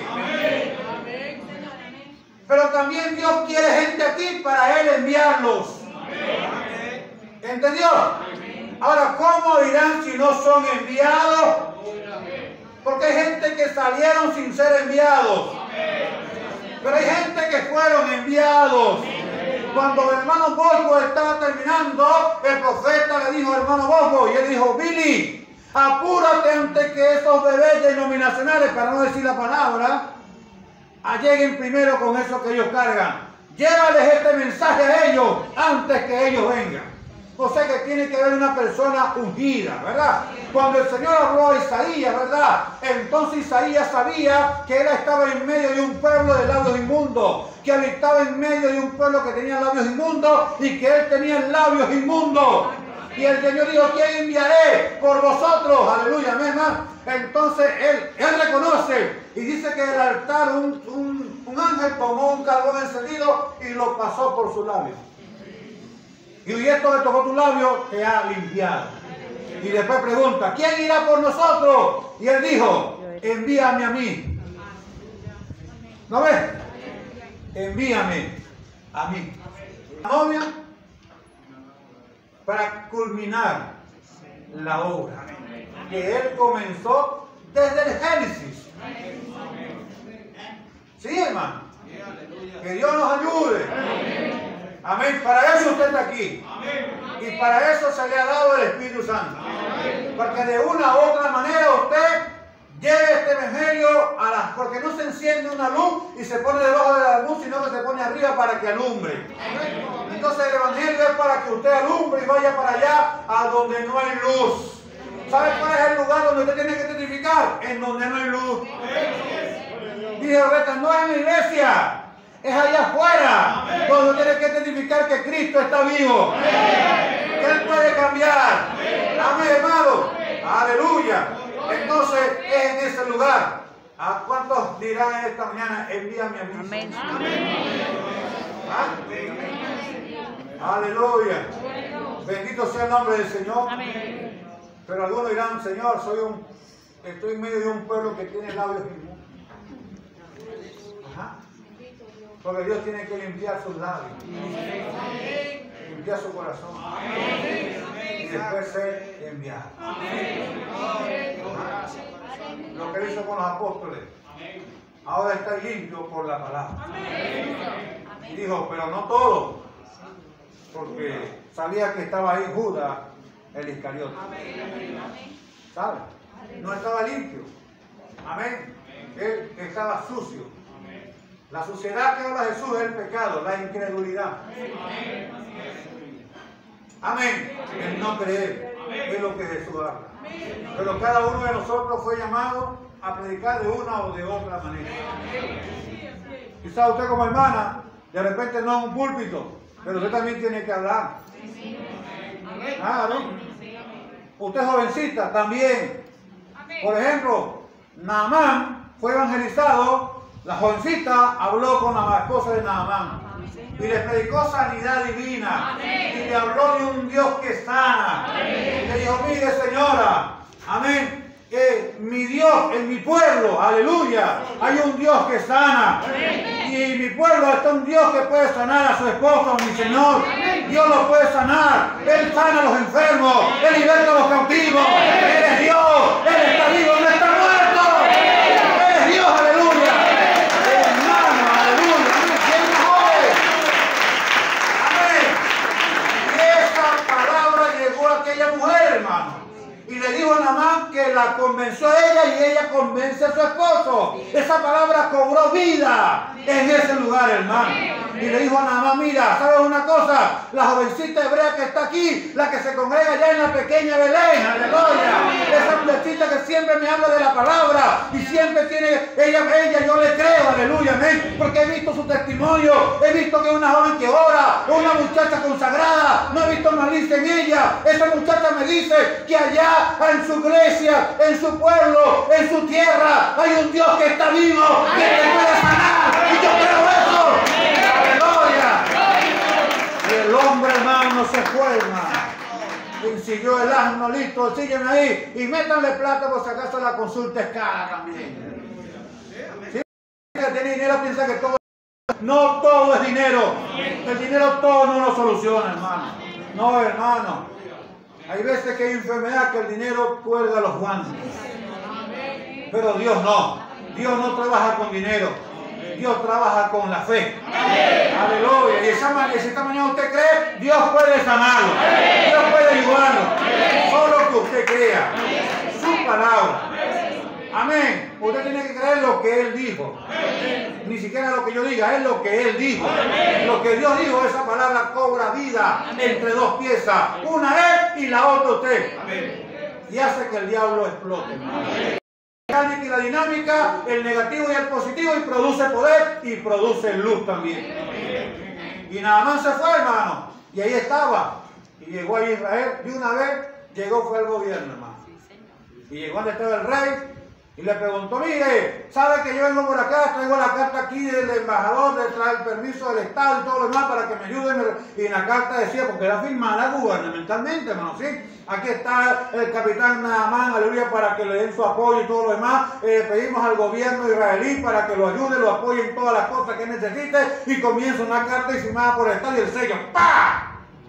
Pero también Dios quiere gente aquí para Él enviarlos. ¿Entendió? Ahora, ¿cómo irán si no son enviados? Porque hay gente que salieron sin ser enviados. Pero hay gente que fueron enviados. Cuando el hermano Bosco estaba terminando, el profeta le dijo al hermano Bosco, y él dijo, Billy, apúrate antes que esos bebés denominacionales, para no decir la palabra, lleguen primero con eso que ellos cargan. Llévales este mensaje a ellos antes que ellos vengan. O sea que tiene que haber una persona ungida, ¿verdad? Cuando el Señor habló a Isaías, ¿verdad? Entonces Isaías sabía que él estaba en medio de un pueblo de labios inmundos, que habitaba en medio de un pueblo que tenía labios inmundos y que él tenía labios inmundos. Y el Señor dijo, ¿quién enviaré por vosotros? Aleluya, amén. Entonces él reconoce y dice que del altar un ángel tomó un carbón encendido y lo pasó por sus labios. Y esto que tocó tu labio te ha limpiado. Y después pregunta, ¿quién irá por nosotros? Y él dijo, envíame a mí. ¿No ves? Envíame a mí. La novia para culminar la obra que Él comenzó desde el Génesis. Sí, hermano. Que Dios nos ayude. Amén. Para eso usted está aquí. Y para eso se le ha dado el Espíritu Santo. Porque de una u otra manera usted lleve este evangelio porque no se enciende una luz y se pone debajo de la luz, sino que se pone arriba para que alumbre. Entonces el evangelio es para que usted alumbre y vaya para allá a donde no hay luz. ¿Sabe cuál es el lugar donde usted tiene que testificar? En donde no hay luz. Dije, Roberta, no es en la iglesia. Es allá afuera, donde tienes que testificar que Cristo está vivo, que Él puede cambiar. Amén, hermano. Aleluya. Entonces es en ese lugar. ¿A cuántos dirán esta mañana, envíame a mí? Amén. ¿Ah? Aleluya. Bendito sea el nombre del Señor. Amén. Pero algunos dirán, Señor, estoy en medio de un pueblo que tiene labios inmundos. Ajá. Porque Dios tiene que limpiar sus labios, limpiar su corazón y después ser enviado. Lo que hizo con los apóstoles, ahora está limpio por la palabra. Y dijo, pero no todo, porque sabía que estaba ahí Judas el Iscariote. ¿Sabe? No estaba limpio. Amén. Él estaba sucio. La suciedad que habla Jesús es el pecado, la incredulidad. Amén. El no creer es lo que Jesús habla. Pero cada uno de nosotros fue llamado a predicar de una o de otra manera. Quizá usted como hermana, de repente no es un púlpito, pero usted también tiene que hablar. Claro. Usted jovencita también. Por ejemplo, Naamán fue evangelizado, la jovencita habló con la esposa de Naamán y le predicó sanidad divina y le habló de un Dios que sana. Y le dijo, mire señora, amén, que mi Dios en mi pueblo, aleluya, hay un Dios que sana. Y en mi pueblo está un Dios que puede sanar a su esposo, mi Señor. Dios lo puede sanar. Él sana a los enfermos, Él liberta a los cautivos. Él es Dios, Él está vivo, no está muerto. Él es Dios, aleluya. Hermano, aleluya. ¿Quién sabe? Amén. Y esa palabra llegó a aquella mujer, hermano. Y le dijo a Naamán que la convenció a ella y ella convence a su esposo. Esa palabra cobró vida en ese lugar, hermano. Y le dijo a Naamán, mira, ¿sabes una cosa? La jovencita hebrea que está aquí, la que se congrega allá en la pequeña Belén, aleluya. Esa muchachita que siempre me habla de la palabra y siempre tiene, ella yo le creo, aleluya, amén. Porque he visto su testimonio, he visto que es una joven que ora, una muchacha consagrada, no he visto malicia en ella. Esa muchacha me dice que allá en su iglesia, en su pueblo, en su tierra, hay un Dios que está vivo, que te puede sanar. Y yo creo eso. Aleluya. Y el hombre, hermano, se fue, hermano. Y siguió el asno, listo, sígueme ahí. Y métanle plata por si acaso la consulta es cara también. Si que tiene dinero piensa que todo. No todo es dinero. El dinero todo no lo soluciona, hermano. No, hermano. Hay veces que hay enfermedad que el dinero cuelga los guantes. Pero Dios no. Dios no trabaja con dinero. Dios trabaja con la fe. Aleluya. Y si esta mañana usted cree, Dios puede sanarlo. Dios puede ayudarlo. Solo que usted crea su palabra. Amén. Usted tiene que creer lo que Él dijo. Ni siquiera lo que yo diga, es lo que Él dijo. Lo que Dios dijo, esa palabra cobra vida entre dos piezas. Una Él y la otra usted. Y hace que el diablo explote. La mecánica y la dinámica, el negativo y el positivo, y produce poder y produce luz también. Y Naamán se fue, hermano. Y ahí estaba. Y llegó a Israel. De una vez llegó, fue el gobierno, hermano. Y llegó donde estaba el rey. Y le preguntó, mire, ¿sabe que yo vengo por acá? Traigo la carta aquí del embajador, de traer el permiso del Estado y todo lo demás para que me ayuden. Y en la carta decía, porque era firmada gubernamentalmente, hermano, ¿sí? Aquí está el capitán Naamán, aleluya, para que le den su apoyo y todo lo demás. Pedimos al gobierno israelí para que lo ayude, lo apoye en todas las cosas que necesite. Y comienza una carta y firmada por el Estado y el sello. ¡Pah!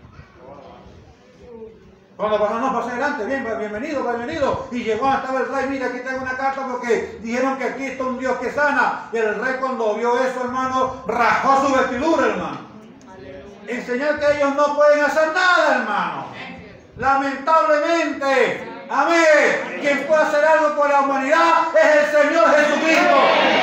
Cuando pasó, no, pasé adelante, bien, bienvenido, bienvenido. Y llegó hasta el rey, mira, aquí tengo una carta porque dijeron que aquí está un Dios que sana. Y el rey cuando vio eso, hermano, rasgó su vestidura, hermano. Enseñar que ellos no pueden hacer nada, hermano. Lamentablemente, amén. Quien puede hacer algo por la humanidad es el Señor Jesucristo.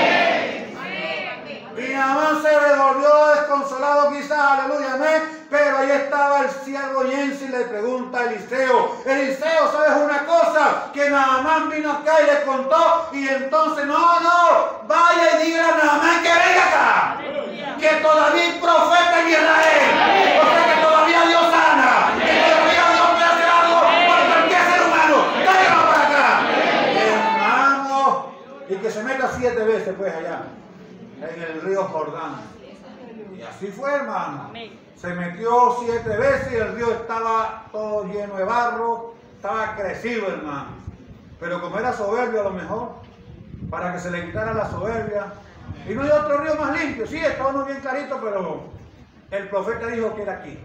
Y Naamán se revolvió desconsolado quizás, aleluya, amén. Pero ahí estaba el siervo Yensi y le pregunta a Eliseo. Eliseo, ¿sabes una cosa? Que Naamán vino acá y le contó. Y entonces, no, vaya y diga a Naamán que venga acá. Que todavía hay profeta en Israel. O sea que todavía Dios sana. Que todavía Dios puede hacer algo por cualquier ser humano. Tráigalo para acá. Hermano. Y que se meta 7 veces pues allá. En el río Jordán. Y así fue, hermano. Se metió 7 veces y el río estaba todo lleno de barro, estaba crecido, hermano. Pero como era soberbio a lo mejor, para que se le quitara la soberbia. Y no hay otro río más limpio, sí, está uno bien clarito, pero el profeta dijo que era aquí.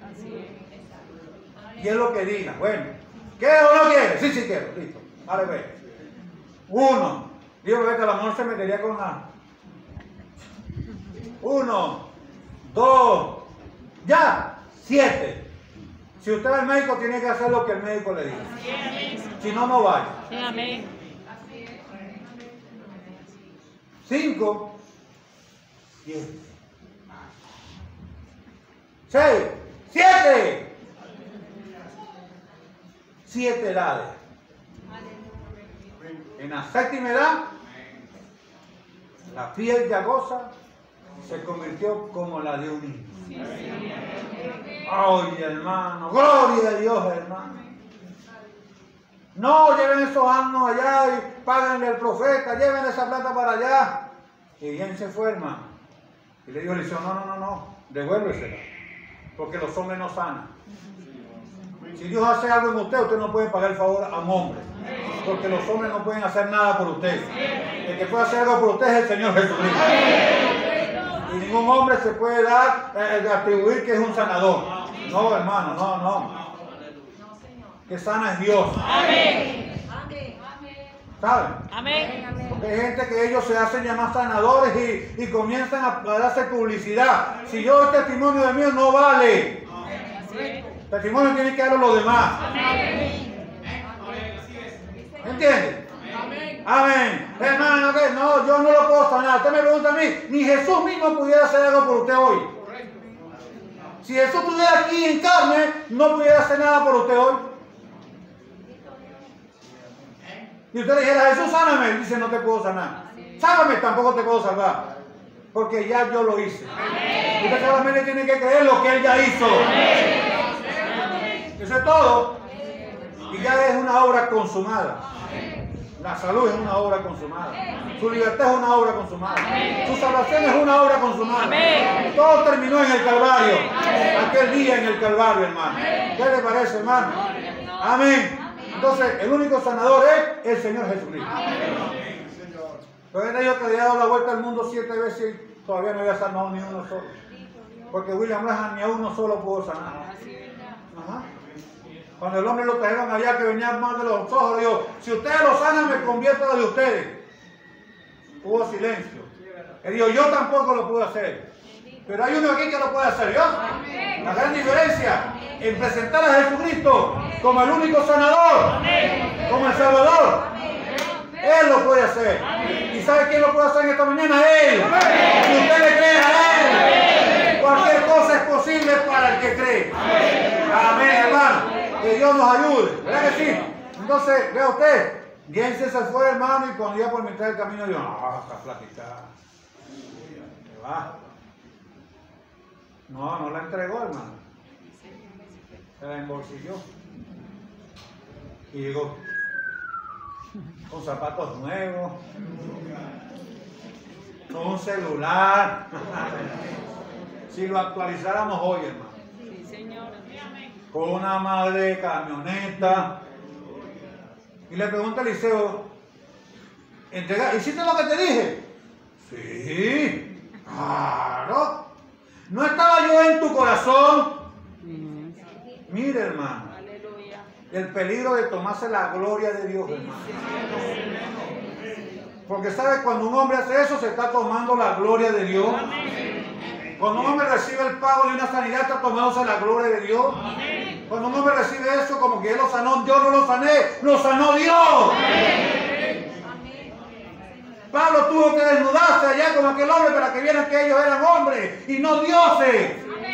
Y es lo que diga, bueno, ¿quieres o no quieres? Sí, sí quiero, listo, vale, ve. 1, dijo que a lo mejor se metería con la... 1, 2, ya, 7. Si usted es el médico, tiene que hacer lo que el médico le diga. Si no, no vaya. 5, 10, 6, 7. 7 edades. En la 7ª edad, la piel llagosa se convirtió como la de un niño. ¡Ay, hermano! ¡Gloria a Dios, hermano! No, lleven esos asnos allá y páguenle al profeta, lleven esa plata para allá. Y bien se fue, hermano. Y le dijo a Eliseo, no, devuélvesela, porque los hombres no sanan. Si Dios hace algo en usted, usted no puede pagar el favor a un hombre, porque los hombres no pueden hacer nada por usted. El que puede hacer algo por usted es el Señor Jesucristo. Y ningún hombre se puede dar, atribuir que es un sanador. No, hermano, no. Que sana es Dios. Amén. ¿Saben? Amén. Porque hay gente que ellos se hacen llamar sanadores y comienzan a darse publicidad. Si yo doy testimonio de mí, no vale. Testimonio tiene que darlo los demás. ¿Entiende? Amén. Hermano, no, yo no lo puedo sanar. Usted me pregunta a mí, ni Jesús mismo pudiera hacer algo por usted hoy. Si Jesús estuviera aquí en carne, no pudiera hacer nada por usted hoy. Y usted dijera, Jesús, sáname. Él dice, no te puedo sanar. Sálvame, tampoco te puedo salvar. Porque ya yo lo hice. Usted solamente tiene que creer lo que Él ya hizo. Eso es todo. Y ya es una obra consumada. La salud es una obra consumada. Su libertad es una obra consumada. Su salvación es una obra consumada. Todo terminó en el Calvario. Aquel día en el Calvario, hermano. ¿Qué le parece, hermano? Amén. Entonces, el único sanador es el Señor Jesucristo. Pero era yo que había dado la vuelta al mundo 7 veces y todavía no había sanado ni uno solo. Porque William Branham ni a uno solo pudo sanar. Ajá. Cuando el hombre lo trajeron allá que venía mal de los ojos, dijo, si ustedes lo sanan, me convierto a lo de ustedes. Hubo silencio. Él dijo, yo tampoco lo puedo hacer. Pero hay uno aquí que lo puede hacer, ¿yo? La gran diferencia en presentar a Jesucristo como el único sanador, como el Salvador. Él lo puede hacer. ¿Y sabe quién lo puede hacer en esta mañana? Él. Si usted le cree a Él, cualquier cosa es posible para el que cree. Amén, hermano. Que Dios nos ayude. ¿Verdad que sí? Entonces, vea usted, bien se fue, hermano, y cuando iba por mitad del camino, dijo, está flaquita. ¿Qué va? No la entregó, hermano. Se la embolsilló. Y llegó con zapatos nuevos, con un celular. Si lo actualizáramos hoy, hermano. Sí, Señor. Con una madre camioneta. Y le pregunta a Eliseo, ¿hiciste lo que te dije? Sí, claro. ¿No estaba yo en tu corazón? Mire, hermano, el peligro de tomarse la gloria de Dios, hermano. Porque sabe, cuando un hombre hace eso, se está tomando la gloria de Dios. Cuando un hombre recibe el pago de una sanidad, está tomándose la gloria de Dios. Cuando un hombre recibe eso, como que él lo sanó, yo no lo sané, lo sanó Dios. Pablo tuvo que desnudarse allá con aquel hombre para que vieran que ellos eran hombres y no dioses.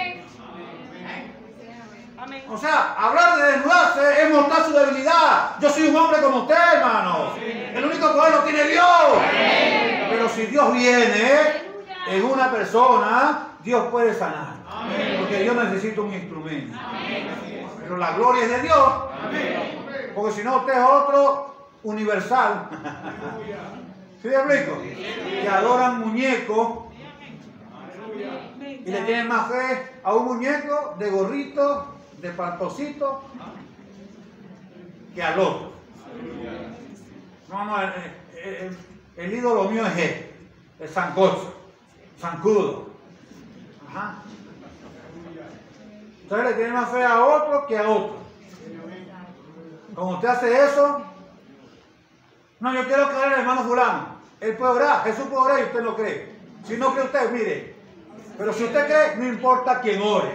O sea, hablar de desnudarse es mostrar su debilidad. Yo soy un hombre como usted, hermano. El único poder lo tiene Dios. Pero si Dios viene en una persona, Dios puede sanar. Porque Dios necesita un instrumento. Pero la gloria es de Dios. Porque si no, usted es otro universal. ¿Sí me explico? Que adoran muñecos y le tienen más fe a un muñeco de gorrito, de pantocito, que al otro. No, el ídolo mío es él, el sancocho, zancudo. Ajá. Entonces le tiene más fe a otro que a otro. Como usted hace eso, no, yo quiero creer en el hermano fulano. Él puede orar, Jesús puede orar y usted no cree. Si no cree usted, mire. Pero si usted cree, no importa quién ore.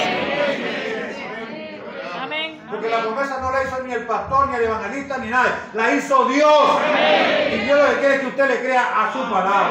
Amén. Porque la promesa no la hizo ni el pastor, ni el evangelista, ni nadie. La hizo Dios. Y Dios lo que quiere es que usted le crea a su palabra.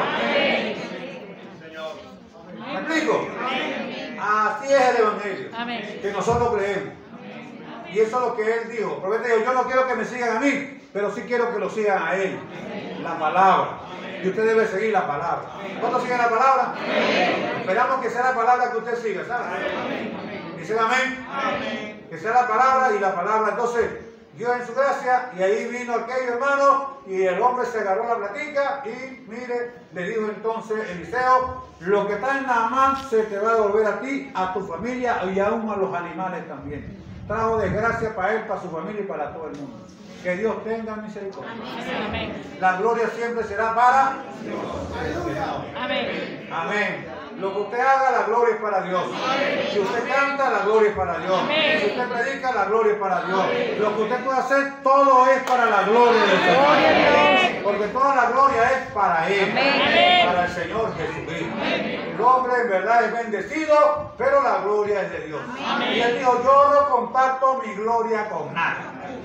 ¿Me explico? Así es el evangelio. Que nosotros creemos. Y eso es lo que Él dijo. El profeta dijo, yo no quiero que me sigan a mí, pero sí quiero que lo sigan a Él. La palabra. Y usted debe seguir la palabra. ¿Cuántos siguen la palabra? Esperamos que sea la palabra que usted siga, ¿sabe? Dicen amén. Que sea la palabra y la palabra. Entonces, Dios en su gracia, y ahí vino aquello, hermano, y el hombre se agarró la platica y mire, le dijo entonces Eliseo, lo que está en Naamán se te va a devolver a ti, a tu familia y aún a los animales también. Trajo desgracia para él, para su familia y para todo el mundo. Que Dios tenga misericordia. Amén. La gloria siempre será para Dios. Amén. Amén. Lo que usted haga, la gloria es para Dios. Si usted canta, la gloria es para Dios. Si usted predica, la gloria es para Dios. Lo que usted puede hacer, todo es para la gloria del Señor. Porque toda la gloria es para Él, para el Señor Jesucristo. El hombre en verdad es bendecido, pero la gloria es de Dios. Y Él dijo, yo no comparto mi gloria con nadie.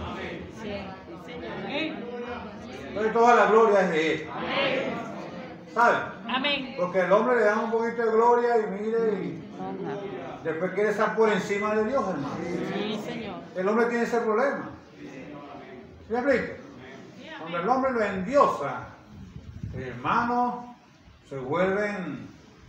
Entonces toda la gloria es de Él. ¿Sabe? Amén. Porque el hombre le da un poquito de gloria y mire, y después quiere estar por encima de Dios, hermano. Sí, Señor. El hombre tiene ese problema. ¿Sí me explico? Cuando el hombre lo endiosa, hermanos se vuelven,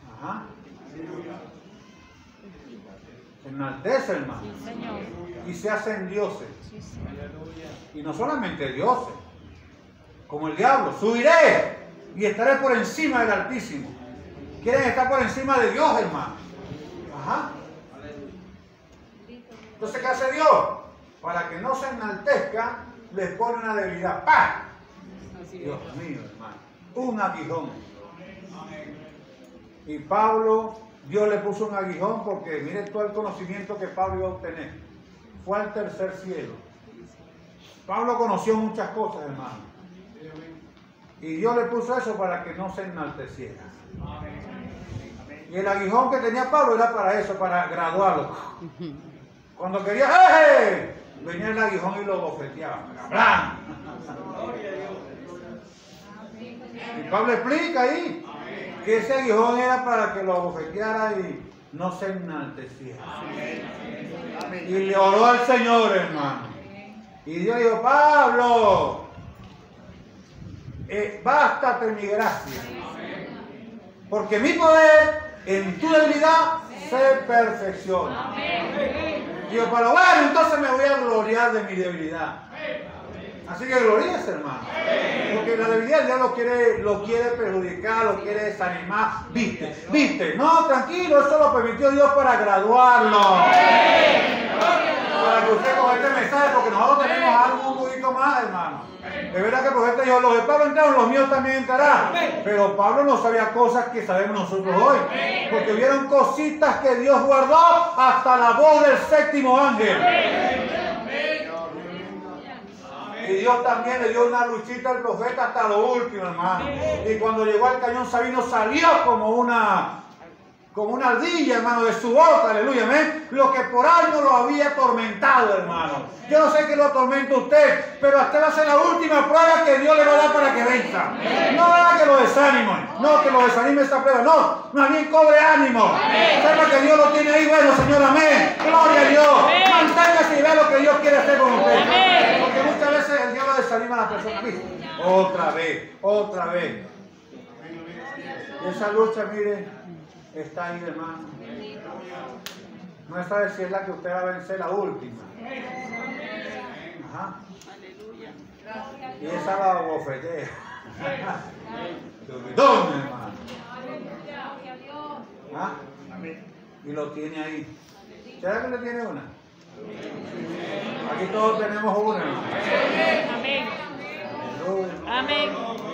se enaltece, hermano. Sí, Señor. Y se hacen dioses. Sí, Señor. Y no solamente dioses, como el diablo, subiré y estaré por encima del Altísimo. Quieren estar por encima de Dios, hermano. Ajá. Entonces, ¿qué hace Dios? Para que no se enaltezca, les pone una debilidad. ¡Pah! Dios mío, hermano. Un aguijón. Y Pablo, Dios le puso un aguijón porque mire todo el conocimiento que Pablo iba a obtener. Fue al tercer cielo. Pablo conoció muchas cosas, hermano. Y Dios le puso eso para que no se enalteciera. Y el aguijón que tenía Pablo era para eso, para graduarlo. Cuando quería, ¡eh! Venía el aguijón y lo bofeteaba. ¡Blan! Y Pablo explica ahí que ese aguijón era para que lo bofeteara y no se enalteciera. Y le oró al Señor, hermano. Y Dios dijo, Pablo, bástate mi gracia, porque mi poder en tu debilidad se perfecciona. Digo, pero bueno, entonces me voy a gloriar de mi debilidad. Así que gloríese, hermano, porque la debilidad el diablo lo quiere perjudicar, lo quiere desanimar. Viste, no, tranquilo, eso lo permitió Dios para graduarlo. Para que usted con este mensaje, porque nosotros tenemos algo un poquito más, hermano. De verdad que el profeta dijo, los de Pablo entraron, los míos también entrarán. Pero Pablo no sabía cosas que sabemos nosotros hoy. Porque vieron cositas que Dios guardó hasta la voz del séptimo ángel. Y Dios también le dio una luchita al profeta hasta lo último, hermano. Y cuando llegó al cañón Sabino salió como una ardilla, hermano, de su boca, aleluya, amén. Lo que por años lo había atormentado, hermano. Yo no sé qué lo atormenta a usted, pero hasta va a ser la última prueba que Dios le va a dar para que venza. No haga que lo desanime, no que lo desanime esta prueba, no, más bien cobre ánimo. Sepa que Dios lo tiene ahí, bueno, Señor, amén. Gloria a Dios. Manténgase y vea lo que Dios quiere hacer con usted. Porque muchas veces el diablo desanima a la persona. Otra vez. Y esa lucha, mire, está ahí, hermano. No es saber si es la que usted va a vencer, la última. Ajá. Y esa la bofetea. ¿Dónde, hermano? ¿Ah? Y lo tiene ahí. ¿Será que le tiene una? Aquí todos tenemos una, hermano. Amén. Amén.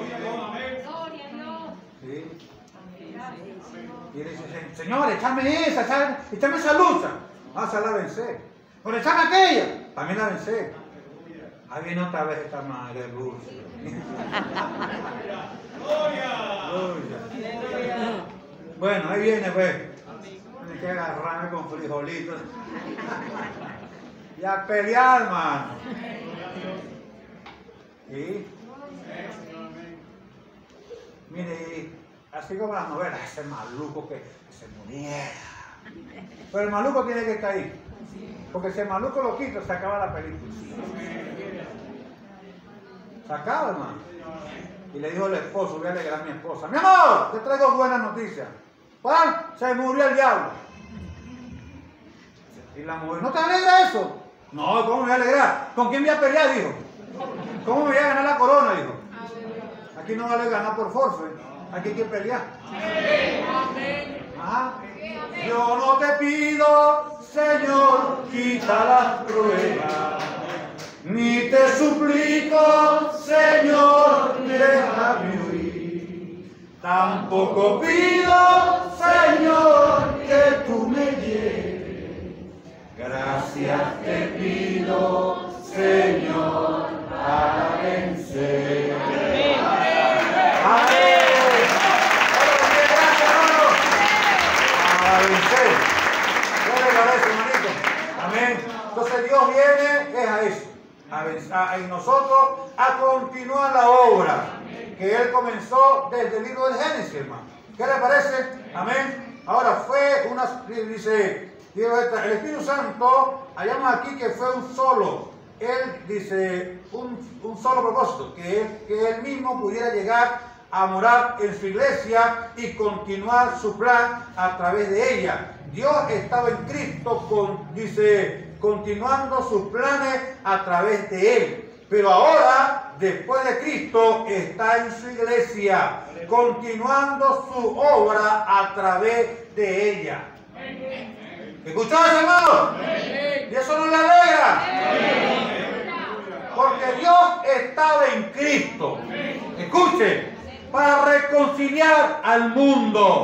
Sí. Y le dice, Señor, échame esa lucha. Esa la vencé. Pero échame aquella. También la vencé. Ahí viene otra vez esta madre dulce. Gloria. Bueno, ahí viene, pues. Tiene que agarrarme con frijolitos. Y a pelear, hermano. ¿Sí? Mire, así como las novelas, ese maluco que se muriera. Pero el maluco tiene que estar ahí. Porque si el maluco lo quita, se acaba la película. Se acaba, hermano. Y le dijo al esposo, voy a alegrar a mi esposa. Mi amor, te traigo buenas noticias. Juan, se murió el diablo. Y la mujer, ¿no te alegra eso? No, ¿cómo me voy a alegrar? ¿Con quién voy a pelear? Dijo. ¿Cómo me voy a ganar la corona? Dijo. Aquí no vale ganar por force. Aquí hay que pelear. Ajá. Yo no te pido, Señor, quita las pruebas. Ni te suplico, Señor, déjame huir. Tampoco pido, Señor, que tú me lleves. Gracias te pido, Señor, para vencer. Amén. Gracias, hermano. Para vencer. ¿Qué le parece, hermanito? Amén. Entonces Dios viene, es a eso. En nosotros a continuar la obra que Él comenzó desde el libro del Génesis, hermano. ¿Qué le parece? Amén. Ahora fue dice, el Espíritu Santo, hallamos aquí que fue un solo. Él dice, un solo propósito, que Él mismo pudiera llegar a morar en su iglesia y continuar su plan a través de ella. Dios estaba en Cristo, continuando sus planes a través de Él. Pero ahora, después de Cristo, está en su iglesia, continuando su obra a través de ella. ¿Escuchó eso, hermano? ¿Y eso no le alegra? Porque Dios estaba en Cristo. Escuche, para reconciliar al mundo.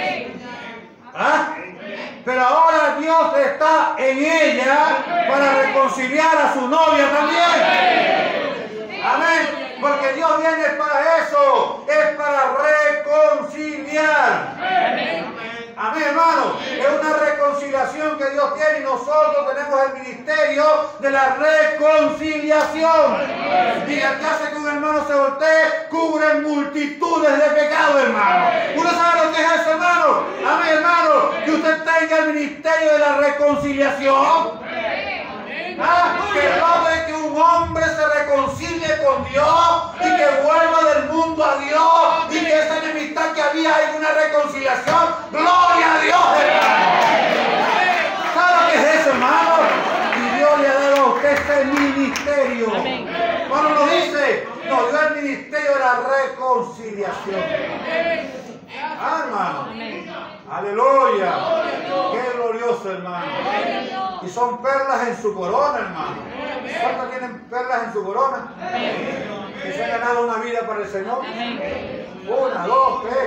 ¿Ah? Pero ahora Dios está en ella para reconciliar a su novia también. Amén. Porque Dios viene para eso. Es para reconciliar. Amén, hermano. Es una reconciliación que Dios tiene y nosotros tenemos el ministerio de la reconciliación. Diga, que hace que un hermano se voltee, cubre multitudes de pecados, hermano. ¿Uno sabe lo que es eso, hermano? Amén, hermano. Que usted tenga el ministerio de la reconciliación. Que logre que un hombre se reconcilie con Dios y que vuelva del mundo a Dios y que esa enemistad que había hay una reconciliación. ¡Gloria a Dios, hermano! ¿Sabe lo que es eso, hermano? Y Dios le ha dado a usted este ministerio. Cuando nos dice, nos dio el ministerio de la reconciliación. Hermano. Aleluya. Qué glorioso, hermano. Y son perlas en su corona, hermano. ¿Cuántos tienen perlas en su corona? Que se han ganado una vida para el Señor. Una, dos, tres.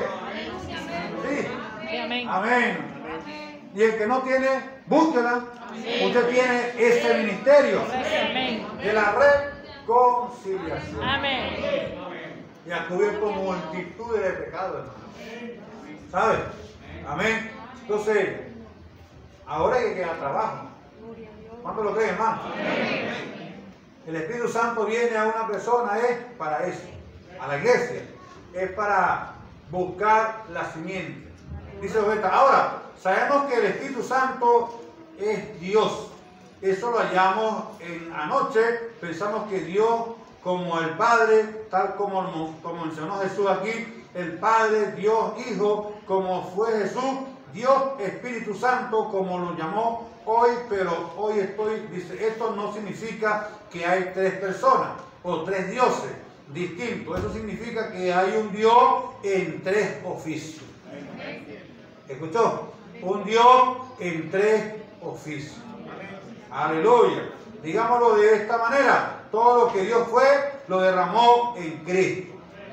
Sí. Amén. Y el que no tiene, búsquela. Usted tiene ese ministerio de la reconciliación. Amén. Y ha cubierto multitudes de pecados, hermano. ¿Sabe? Amén. Entonces, ahora hay que quedar trabajo. ¿Cuánto lo creen, hermano? El Espíritu Santo viene a una persona, es para eso. A la iglesia. Es para buscar la simiente. Dice Roberta. Ahora, sabemos que el Espíritu Santo es Dios. Eso lo hallamos anoche. Pensamos que Dios, como el Padre, tal como mencionó Jesús aquí, el Padre, Dios, Hijo, como fue Jesús, Dios, Espíritu Santo, como lo llamó hoy, pero hoy dice, esto no significa que hay tres personas o tres dioses distintos. Eso significa que hay un Dios en tres oficios. ¿Escuchó? Un Dios en tres oficios. Aleluya. Digámoslo de esta manera. Todo lo que Dios fue, lo derramó en Cristo.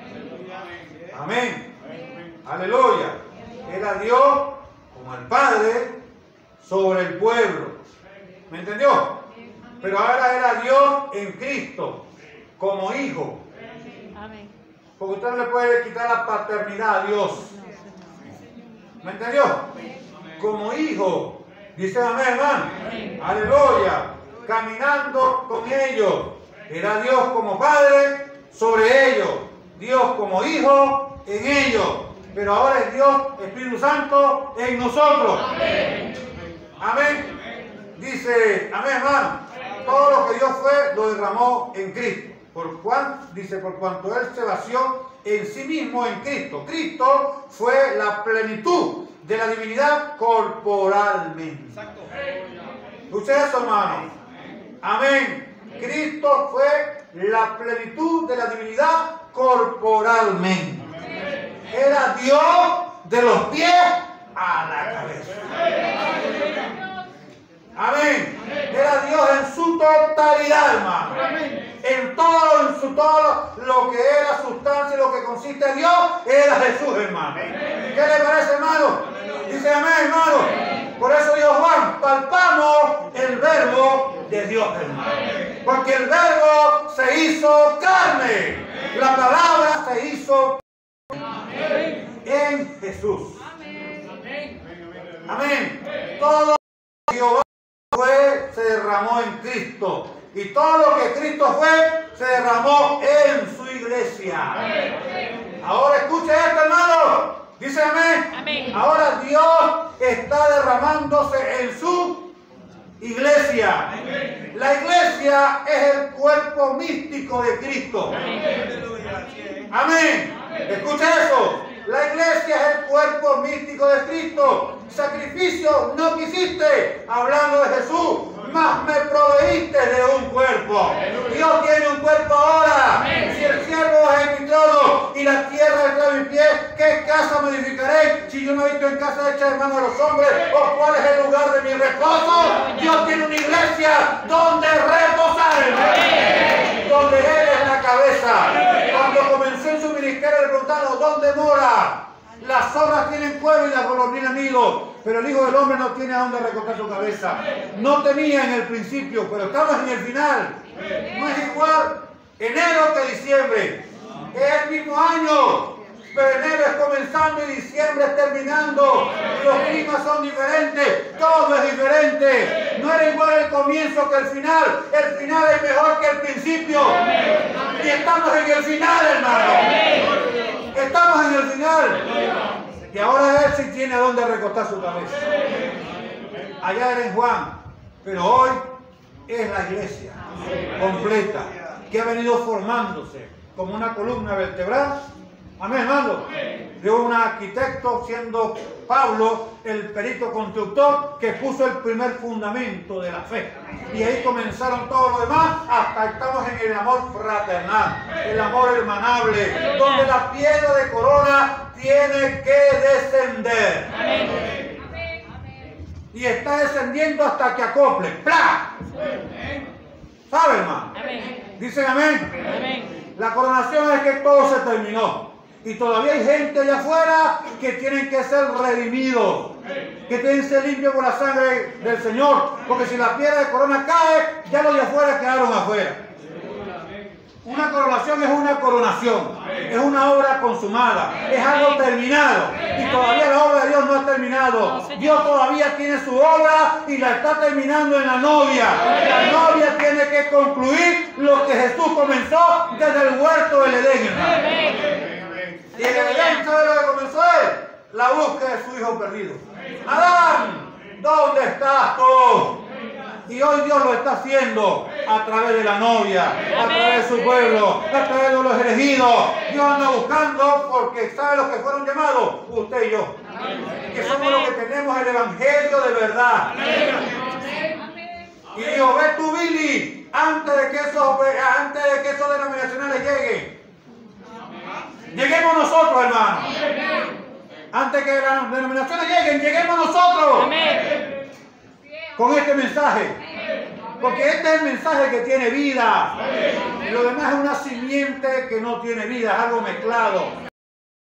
Amén. Aleluya. Era Dios como el Padre sobre el pueblo. ¿Me entendió? Pero ahora era Dios en Cristo como Hijo. Amén. Porque usted no le puede quitar la paternidad a Dios. ¿Me entendió? Como Hijo. Dice amén, hermano. Aleluya. Caminando con ellos. Era Dios como Padre sobre ellos. Dios como Hijo en ellos. Pero ahora es Dios, Espíritu Santo, en nosotros. Amén. Amén. Dice, amén, hermano. Todo lo que Dios fue, lo derramó en Cristo. Por cuanto Él se vació en sí mismo en Cristo. Cristo fue la plenitud de la divinidad corporalmente. Exacto. ¿Escucha eso, hermano? Amén. Cristo fue la plenitud de la divinidad corporalmente. Era Dios de los pies a la cabeza. Amén. Era Dios en su totalidad, hermano. En todo lo que era sustancia y lo que consiste en Dios, era Jesús, hermano. ¿Qué le parece, hermano? Dice amén, hermano. Por eso dijo Juan, palpamos el verbo de Dios, hermano. Porque el verbo se hizo carne. La palabra se hizo en Jesús. Amén. Todo Jehová se derramó en Cristo. Y todo lo que Cristo fue, se derramó en su iglesia. Ahora escuche esto, hermano. Dice amén. Amén. Ahora Dios está derramándose en su iglesia. La iglesia es el cuerpo místico de Cristo. Amén. Escuche eso. La iglesia es el cuerpo místico de Cristo. Sacrificio no quisiste, hablando de Jesús, mas me proveíste de un cuerpo. Dios tiene un cuerpo ahora. Si el cielo es mi trono y la tierra está a mis pies, ¿qué casa me edificaré si yo no habito en casa hecha de manos de los hombres? ¿O cuál es el lugar de mi reposo? Dios tiene una iglesia donde reposar, donde Él es la cabeza. Cuando comenzó en su ministerio le preguntaron, ¿dónde mora? Las zorras tienen cueva y las golondrinas nido, pero el Hijo del Hombre no tiene a dónde recostar su cabeza. No tenía en el principio, pero estamos en el final. No es igual enero que diciembre. Es el mismo año, pero enero es comenzando y diciembre es terminando. Los climas son diferentes, todo es diferente. No era igual el comienzo que el final. El final es mejor que el principio. Y estamos en el final, hermano. Estamos en el final. Y ahora Él sí tiene a dónde recostar su cabeza. Allá era en Juan, pero hoy es la iglesia completa que ha venido formándose como una columna vertebral. Amén, hermano. De un arquitecto, siendo Pablo el perito constructor que puso el primer fundamento de la fe. Y ahí comenzaron todos los demás hasta estamos en el amor fraternal, el amor hermanable, donde la piedra de corona tiene que descender. Y está descendiendo hasta que acople. ¡Plá! ¿Sabe, hermano? Dicen amén. Amén. La coronación es que todo se terminó. Y todavía hay gente allá afuera que tienen que ser redimidos, que tienen que ser limpios por la sangre del Señor. Porque si la piedra de corona cae, ya los de afuera quedaron afuera. Una coronación es una coronación, es una obra consumada, es algo terminado. Y todavía la obra de Dios no ha terminado. Dios todavía tiene su obra y la está terminando en la novia. La novia tiene que concluir lo que Jesús comenzó desde el huerto del Edén, hermano. Y en el Edén, ¿sabe lo que comenzó él? La búsqueda de su hijo perdido. Adán, ¿dónde estás tú? Y hoy Dios lo está haciendo a través de la novia, a través de su pueblo, a través de los elegidos. Dios anda buscando porque sabe los que fueron llamados, usted y yo. Que somos los que tenemos el evangelio de verdad. Y dijo, ve tú, Billy, antes de que esos denominacionales lleguen. Lleguemos nosotros, hermano. Antes que las denominaciones lleguen, lleguemos nosotros. Amén. Con este mensaje. Porque este es el mensaje que tiene vida. Lo demás es una simiente que no tiene vida, es algo mezclado.